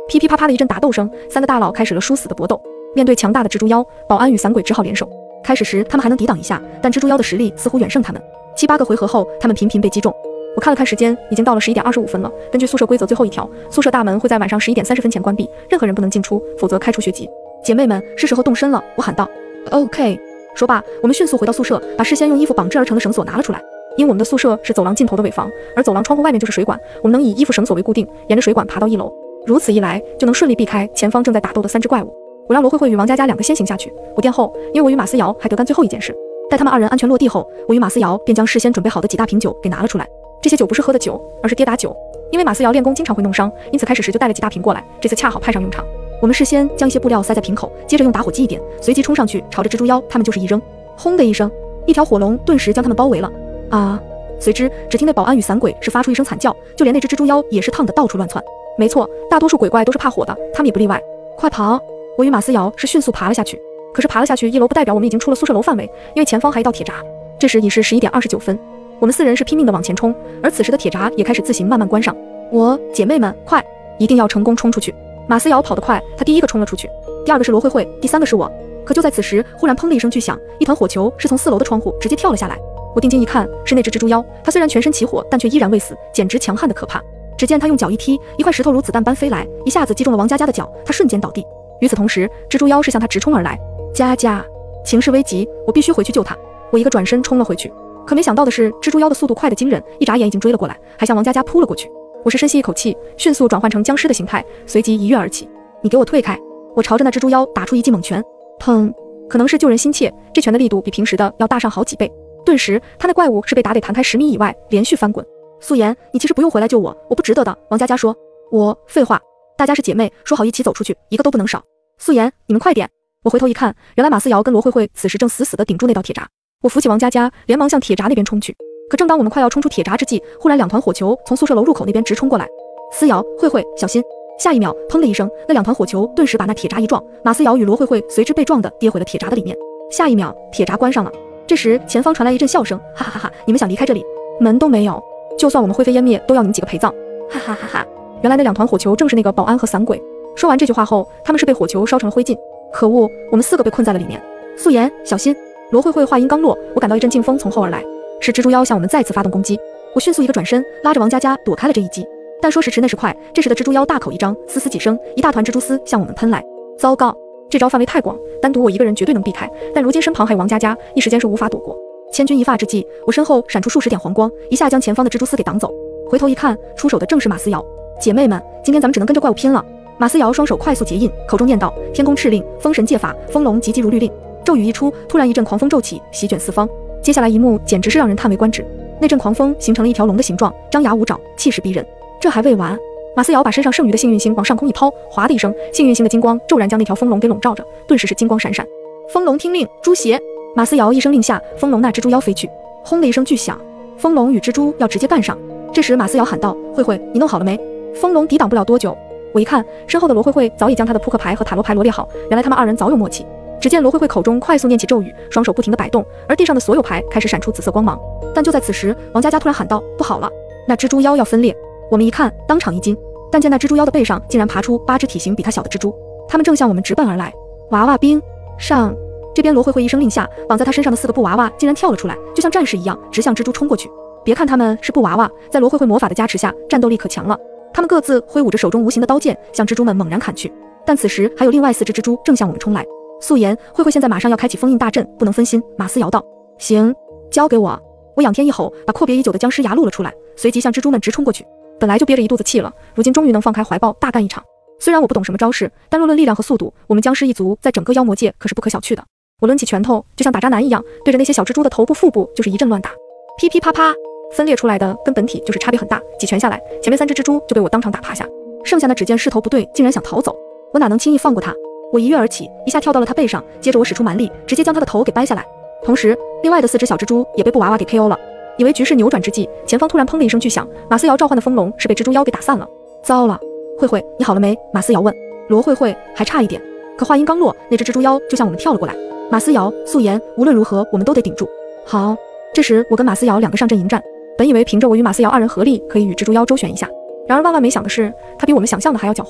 噼噼啪啪的一阵打斗声，三个大佬开始了殊死的搏斗。面对强大的蜘蛛妖，保安与散鬼只好联手。开始时他们还能抵挡一下，但蜘蛛妖的实力似乎远胜他们。七八个回合后，他们频频被击中。我看了看时间，已经到了十一点二十五分了。根据宿舍规则最后一条，宿舍大门会在晚上十一点三十分前关闭，任何人不能进出，否则开除学籍。姐妹们，是时候动身了，我喊道。OK。说罢，我们迅速回到宿舍，把事先用衣服绑制而成的绳索拿了出来。因我们的宿舍是走廊尽头的尾房，而走廊窗户外面就是水管，我们能以衣服绳索为固定，沿着水管爬到一楼。如此一来，就能顺利避开前方正在打斗的三只怪物。我让罗慧慧与王佳佳两个先行下去，我殿后，因为我与马思瑶还得干最后一件事。待他们二人安全落地后，我与马思瑶便将事先准备好的几大瓶酒给拿了出来。这些酒不是喝的酒，而是跌打酒。因为马思瑶练功经常会弄伤，因此开始时就带了几大瓶过来，这次恰好派上用场。我们事先将一些布料塞在瓶口，接着用打火机一点，随即冲上去，朝着蜘蛛妖他们就是一扔。轰的一声，一条火龙顿时将他们包围了。啊！随之，只听那保安与散鬼是发出一声惨叫，就连那只蜘蛛妖也是烫得到处乱窜。没错，大多数鬼怪都是怕火的，他们也不例外。快跑！我与马思瑶是迅速爬了下去。可是爬了下去一楼不代表我们已经出了宿舍楼范围，因为前方还有一道铁闸。这时已是十一点二十九分，我们四人是拼命的往前冲，而此时的铁闸也开始自行慢慢关上。我姐妹们，快，一定要成功冲出去！马思瑶跑得快，她第一个冲了出去，第二个是罗慧慧，第三个是我。可就在此时，忽然砰的一声巨响，一团火球是从四楼的窗户直接跳了下来。我定睛一看，是那只蜘蛛妖，它虽然全身起火，但却依然未死，简直强悍的可怕。只见它用脚一踢，一块石头如子弹般飞来，一下子击中了王佳佳的脚，她瞬间倒地。与此同时，蜘蛛妖是向她直冲而来。佳佳，情势危急，我必须回去救她。我一个转身冲了回去，可没想到的是，蜘蛛妖的速度快得惊人，一眨眼已经追了过来，还向王佳佳扑了过去。我是深吸一口气，迅速转换成僵尸的形态，随即一跃而起。你给我退开！我朝着那蜘蛛妖打出一记猛拳。砰！可能是救人心切，这拳的力度比平时的要大上好几倍。顿时，他那怪物是被打得弹开十米以外，连续翻滚。素颜，你其实不用回来救我，我不值得的。王佳佳说。我废话，大家是姐妹，说好一起走出去，一个都不能少。素颜，你们快点！我回头一看，原来马思瑶跟罗慧慧此时正死死地顶住那道铁闸。我扶起王佳佳，连忙向铁闸那边冲去。可正当我们快要冲出铁闸之际，忽然两团火球从宿舍楼入口那边直冲过来。思瑶，慧慧，小心！下一秒，砰的一声，那两团火球顿时把那铁闸一撞，马思瑶与罗慧慧随之被撞的跌回了铁闸的里面。下一秒，铁闸关上了。这时，前方传来一阵笑声，哈哈哈哈！你们想离开这里，门都没有，就算我们灰飞烟灭，都要你们几个陪葬，哈哈哈哈！原来那两团火球正是那个保安和散鬼。说完这句话后，他们是被火球烧成了灰烬。可恶，我们四个被困在了里面。素颜，小心！罗慧慧话音刚落，我感到一阵劲风从后而来，是蜘蛛妖向我们再次发动攻击。我迅速一个转身，拉着王佳佳躲开了这一击。但说时迟那时快，这时的蜘蛛妖大口一张，嘶嘶几声，一大团蜘蛛丝向我们喷来。糟糕，这招范围太广，单独我一个人绝对能避开，但如今身旁还有王佳佳，一时间是无法躲过。千钧一发之际，我身后闪出数十点黄光，一下将前方的蜘蛛丝给挡走。回头一看，出手的正是马思瑶。姐妹们，今天咱们只能跟着怪物拼了。马思瑶双手快速结印，口中念道：天宫敕令，封神戒法，风龙急急如律令。咒语一出，突然一阵狂风骤起，席卷四方。接下来一幕简直是让人叹为观止。那阵狂风形成了一条龙的形状，张牙舞爪，气势逼人。这还未完，马思瑶把身上剩余的幸运星往上空一抛，哗的一声，幸运星的金光骤然将那条风龙给笼罩着，顿时是金光闪闪。风龙听令，诛邪！马思瑶一声令下，风龙那蜘蛛妖飞去。轰的一声巨响，风龙与蜘蛛要直接干上。这时马思瑶喊道：慧慧，你弄好了没？风龙抵挡不了多久。我一看，身后的罗慧慧早已将她的扑克牌和塔罗牌罗列好，原来他们二人早有默契。只见罗慧慧口中快速念起咒语，双手不停地摆动，而地上的所有牌开始闪出紫色光芒。但就在此时，王佳佳突然喊道：不好了，那蜘蛛妖要分裂！我们一看，当场一惊，但见那蜘蛛妖的背上竟然爬出八只体型比它小的蜘蛛，它们正向我们直奔而来。娃娃兵上！这边罗慧慧一声令下，绑在她身上的四个布娃娃竟然跳了出来，就像战士一样直向蜘蛛冲过去。别看他们是布娃娃，在罗慧慧魔法的加持下，战斗力可强了。他们各自挥舞着手中无形的刀剑，向蜘蛛们猛然砍去。但此时还有另外四只蜘蛛正向我们冲来。素颜，慧慧现在马上要开启封印大阵，不能分心。马思瑶道：行，交给我。我仰天一吼，把阔别已久的僵尸牙露了出来，随即向蜘蛛们直冲过去。本来就憋着一肚子气了，如今终于能放开怀抱大干一场。虽然我不懂什么招式，但若论力量和速度，我们僵尸一族在整个妖魔界可是不可小觑的。我抡起拳头，就像打渣男一样，对着那些小蜘蛛的头部、腹部就是一阵乱打。噼噼啪啪，分裂出来的跟本体就是差别很大。几拳下来，前面三只蜘蛛就被我当场打趴下，剩下的只见势头不对，竟然想逃走。我哪能轻易放过他？我一跃而起，一下跳到了他背上，接着我使出蛮力，直接将他的头给掰下来。同时，另外的四只小蜘蛛也被布娃娃给 K O 了。以为局势扭转之际，前方突然砰的一声巨响，马思瑶召唤的风龙是被蜘蛛妖给打散了。糟了，慧慧，你好了没？马思瑶问。罗慧慧，还差一点。可话音刚落，那只蜘蛛妖就向我们跳了过来。马思瑶、素颜，无论如何我们都得顶住。好，这时我跟马思瑶两个上阵迎战。本以为凭着我与马思瑶二人合力可以与蜘蛛妖周旋一下，然而万万没想的是，他比我们想象的还要狡猾。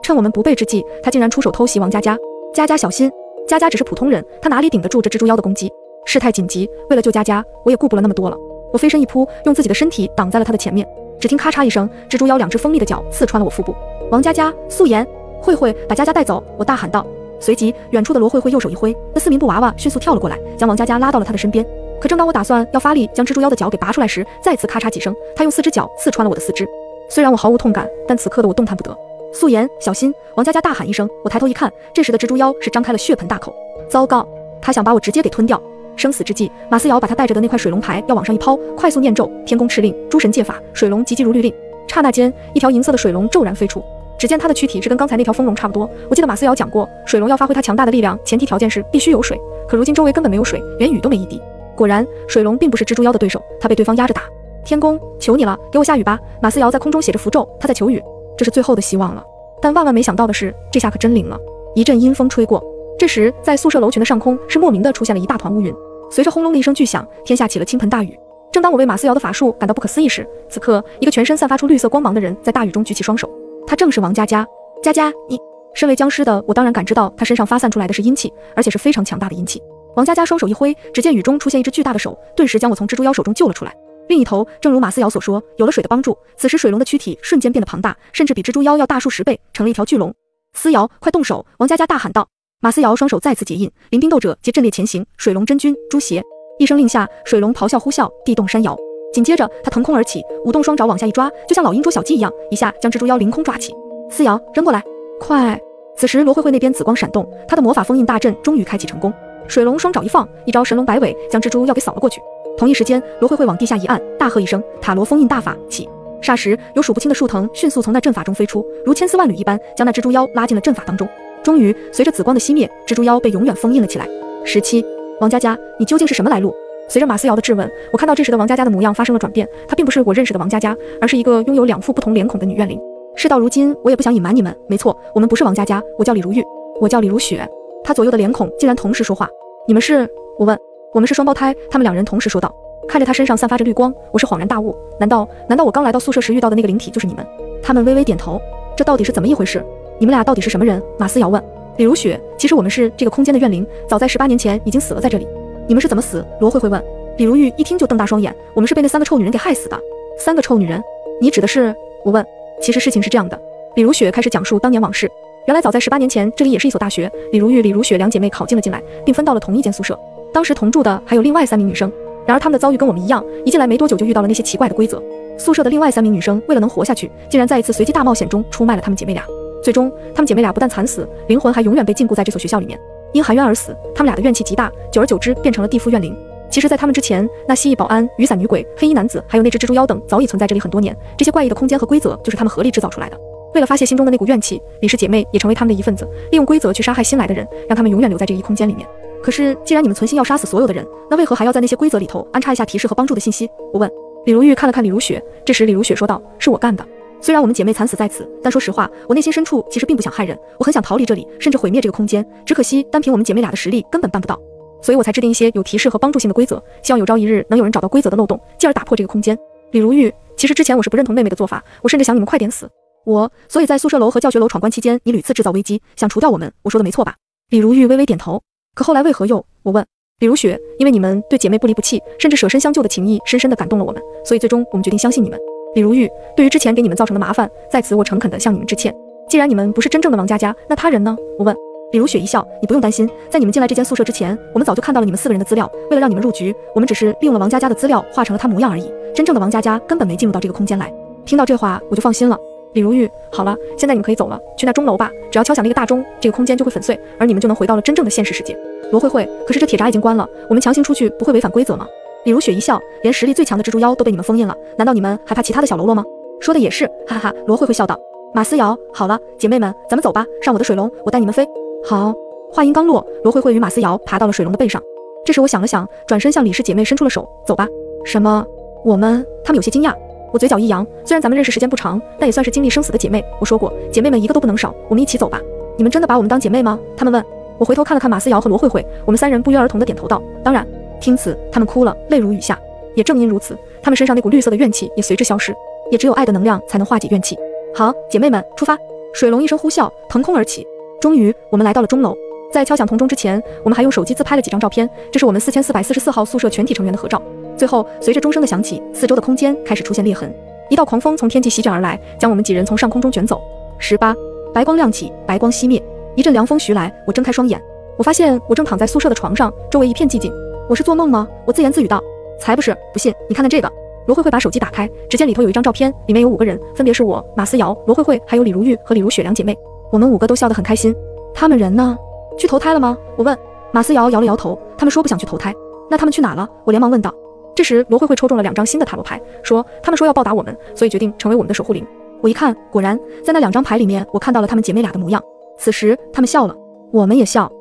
趁我们不备之际，他竟然出手偷袭王佳佳。佳佳小心！佳佳只是普通人，他哪里顶得住这蜘蛛妖的攻击？事态紧急，为了救佳佳，我也顾不了那么多了。我飞身一扑，用自己的身体挡在了他的前面。只听咔嚓一声，蜘蛛妖两只锋利的角刺穿了我腹部。王佳佳，素颜，慧慧，把佳佳带走！我大喊道。随即，远处的罗慧慧右手一挥，那四名布娃娃迅速跳了过来，将王佳佳拉到了她的身边。可正当我打算要发力将蜘蛛妖的脚给拔出来时，再次咔嚓几声，他用四只脚刺穿了我的四肢。虽然我毫无痛感，但此刻的我动弹不得。素颜，小心！王佳佳大喊一声，我抬头一看，这时的蜘蛛妖是张开了血盆大口。糟糕，他想把我直接给吞掉。生死之际，马思瑶把他带着的那块水龙牌要往上一抛，快速念咒，天宫敕令，诸神戒法，水龙急急如律令。刹那间，一条银色的水龙骤然飞出。只见它的躯体是跟刚才那条风龙差不多。我记得马思瑶讲过，水龙要发挥它强大的力量，前提条件是必须有水。可如今周围根本没有水，连雨都没一滴。果然，水龙并不是蜘蛛妖的对手，他被对方压着打。天宫，求你了，给我下雨吧！马思瑶在空中写着符咒，他在求雨，这是最后的希望了。但万万没想到的是，这下可真灵了。一阵阴风吹过，这时在宿舍楼群的上空是莫名的出现了一大团乌云。随着轰隆的一声巨响，天下起了倾盆大雨。正当我为马思瑶的法术感到不可思议时，此刻一个全身散发出绿色光芒的人在大雨中举起双手，他正是王佳佳。佳佳，你身为僵尸的我当然感知到他身上发散出来的是阴气，而且是非常强大的阴气。王佳佳双手一挥，只见雨中出现一只巨大的手，顿时将我从蜘蛛妖手中救了出来。另一头，正如马思瑶所说，有了水的帮助，此时水龙的躯体瞬间变得庞大，甚至比蜘蛛妖要大数十倍，成了一条巨龙。思瑶，快动手！王佳佳大喊道。马思瑶双手再次结印，临兵斗者皆阵列前行，水龙真君诛邪！一声令下，水龙咆哮呼啸，地动山摇。紧接着，他腾空而起，舞动双爪往下一抓，就像老鹰捉小鸡一样，一下将蜘蛛妖凌空抓起。思瑶，扔过来，快！此时罗慧慧那边紫光闪动，她的魔法封印大阵终于开启成功。水龙双爪一放，一招神龙摆尾，将蜘蛛妖给扫了过去。同一时间，罗慧慧往地下一按，大喝一声：“塔罗封印大法起！”霎时，有数不清的树藤迅速从那阵法中飞出，如千丝万缕一般，将那蜘蛛妖拉进了阵法当中。终于，随着紫光的熄灭，蜘蛛妖被永远封印了起来。十七，王佳佳，你究竟是什么来路？随着马思瑶的质问，我看到这时的王佳佳的模样发生了转变，她并不是我认识的王佳佳，而是一个拥有两副不同脸孔的女怨灵。事到如今，我也不想隐瞒你们，没错，我们不是王佳佳，我叫李如玉，我叫李如雪。她左右的脸孔竟然同时说话。你们是？我问。我们是双胞胎，他们两人同时说道。看着他身上散发着绿光，我是恍然大悟，难道难道我刚来到宿舍时遇到的那个灵体就是你们？他们微微点头。这到底是怎么一回事？你们俩到底是什么人？马思瑶问。李如雪，其实我们是这个空间的怨灵，早在十八年前已经死了在这里。你们是怎么死？罗慧慧问。李如玉一听就瞪大双眼，我们是被那三个臭女人给害死的。三个臭女人？你指的是？我问。其实事情是这样的。李如雪开始讲述当年往事。原来早在十八年前，这里也是一所大学，李如玉、李如雪两姐妹考进了进来，并分到了同一间宿舍。当时同住的还有另外三名女生，然而她们的遭遇跟我们一样，一进来没多久就遇到了那些奇怪的规则。宿舍的另外三名女生为了能活下去，竟然在一次随机大冒险中出卖了她们姐妹俩。最终，她们姐妹俩不但惨死，灵魂还永远被禁锢在这所学校里面。因含冤而死，她们俩的怨气极大，久而久之变成了地府怨灵。其实，在他们之前，那蜥蜴保安、雨伞女鬼、黑衣男子，还有那只蜘蛛妖等，早已存在这里很多年。这些怪异的空间和规则，就是他们合力制造出来的。为了发泄心中的那股怨气，李氏姐妹也成为他们的一份子，利用规则去杀害新来的人，让他们永远留在这一空间里面。可是，既然你们存心要杀死所有的人，那为何还要在那些规则里头安插一下提示和帮助的信息？我问。李如玉看了看李如雪，这时李如雪说道：“是我干的。虽然我们姐妹惨死在此，但说实话，我内心深处其实并不想害人，我很想逃离这里，甚至毁灭这个空间。只可惜，单凭我们姐妹俩的实力，根本办不到。所以我才制定一些有提示和帮助性的规则，希望有朝一日能有人找到规则的漏洞，进而打破这个空间。”李如玉，其实之前我是不认同妹妹的做法，我甚至想你们快点死。我，所以在宿舍楼和教学楼闯关期间，你屡次制造危机，想除掉我们，我说的没错吧？李如玉微微点头。可后来为何又？我问。李如雪，因为你们对姐妹不离不弃，甚至舍身相救的情谊，深深地感动了我们，所以最终我们决定相信你们。李如玉，对于之前给你们造成的麻烦，在此我诚恳地向你们致歉。既然你们不是真正的王佳佳，那他人呢？我问。李如雪一笑，你不用担心，在你们进来这间宿舍之前，我们早就看到了你们四个人的资料，为了让你们入局，我们只是利用了王佳佳的资料画成了她模样而已，真正的王佳佳根本没进入到这个空间来。听到这话，我就放心了。李如玉，好了，现在你们可以走了，去那钟楼吧，只要敲响那个大钟，这个空间就会粉碎，而你们就能回到了真正的现实世界。罗慧慧，可是这铁闸已经关了，我们强行出去不会违反规则吗？李如雪一笑，连实力最强的蜘蛛妖都被你们封印了，难道你们还怕其他的小喽啰吗？说的也是，哈哈哈。罗慧慧笑道。马思瑶，好了，姐妹们，咱们走吧，上我的水龙，我带你们飞。好。话音刚落，罗慧慧与马思瑶爬到了水龙的背上。这时我想了想，转身向李氏姐妹伸出了手，走吧。什么？我们？她们有些惊讶。我嘴角一扬，虽然咱们认识时间不长，但也算是经历生死的姐妹。我说过，姐妹们一个都不能少，我们一起走吧。你们真的把我们当姐妹吗？她们问。我回头看了看马思瑶和罗慧慧，我们三人不约而同地点头道：当然。听此，她们哭了，泪如雨下。也正因如此，她们身上那股绿色的怨气也随之消失。也只有爱的能量才能化解怨气。好，姐妹们，出发！ 水龙一声呼啸，腾空而起。终于，我们来到了钟楼。在敲响铜钟之前，我们还用手机自拍了几张照片，这是我们四千四百四十四号宿舍全体成员的合照。最后，随着钟声的响起，四周的空间开始出现裂痕，一道狂风从天际席卷而来，将我们几人从上空中卷走。十八，白光亮起，白光熄灭，一阵凉风徐来，我睁开双眼，我发现我正躺在宿舍的床上，周围一片寂静。我是做梦吗？我自言自语道。才不是，不信，你看看这个。罗慧慧把手机打开，只见里头有一张照片，里面有五个人，分别是我、马思瑶、罗慧慧，还有李如玉和李如雪两姐妹。我们五个都笑得很开心。他们人呢？去投胎了吗？我问。马思瑶摇了摇头，他们说不想去投胎。那他们去哪了？我连忙问道。这时罗慧慧抽中了两张新的塔罗牌，说他们说要报答我们，所以决定成为我们的守护灵。我一看，果然在那两张牌里面，我看到了她们姐妹俩的模样。此时她们笑了，我们也笑。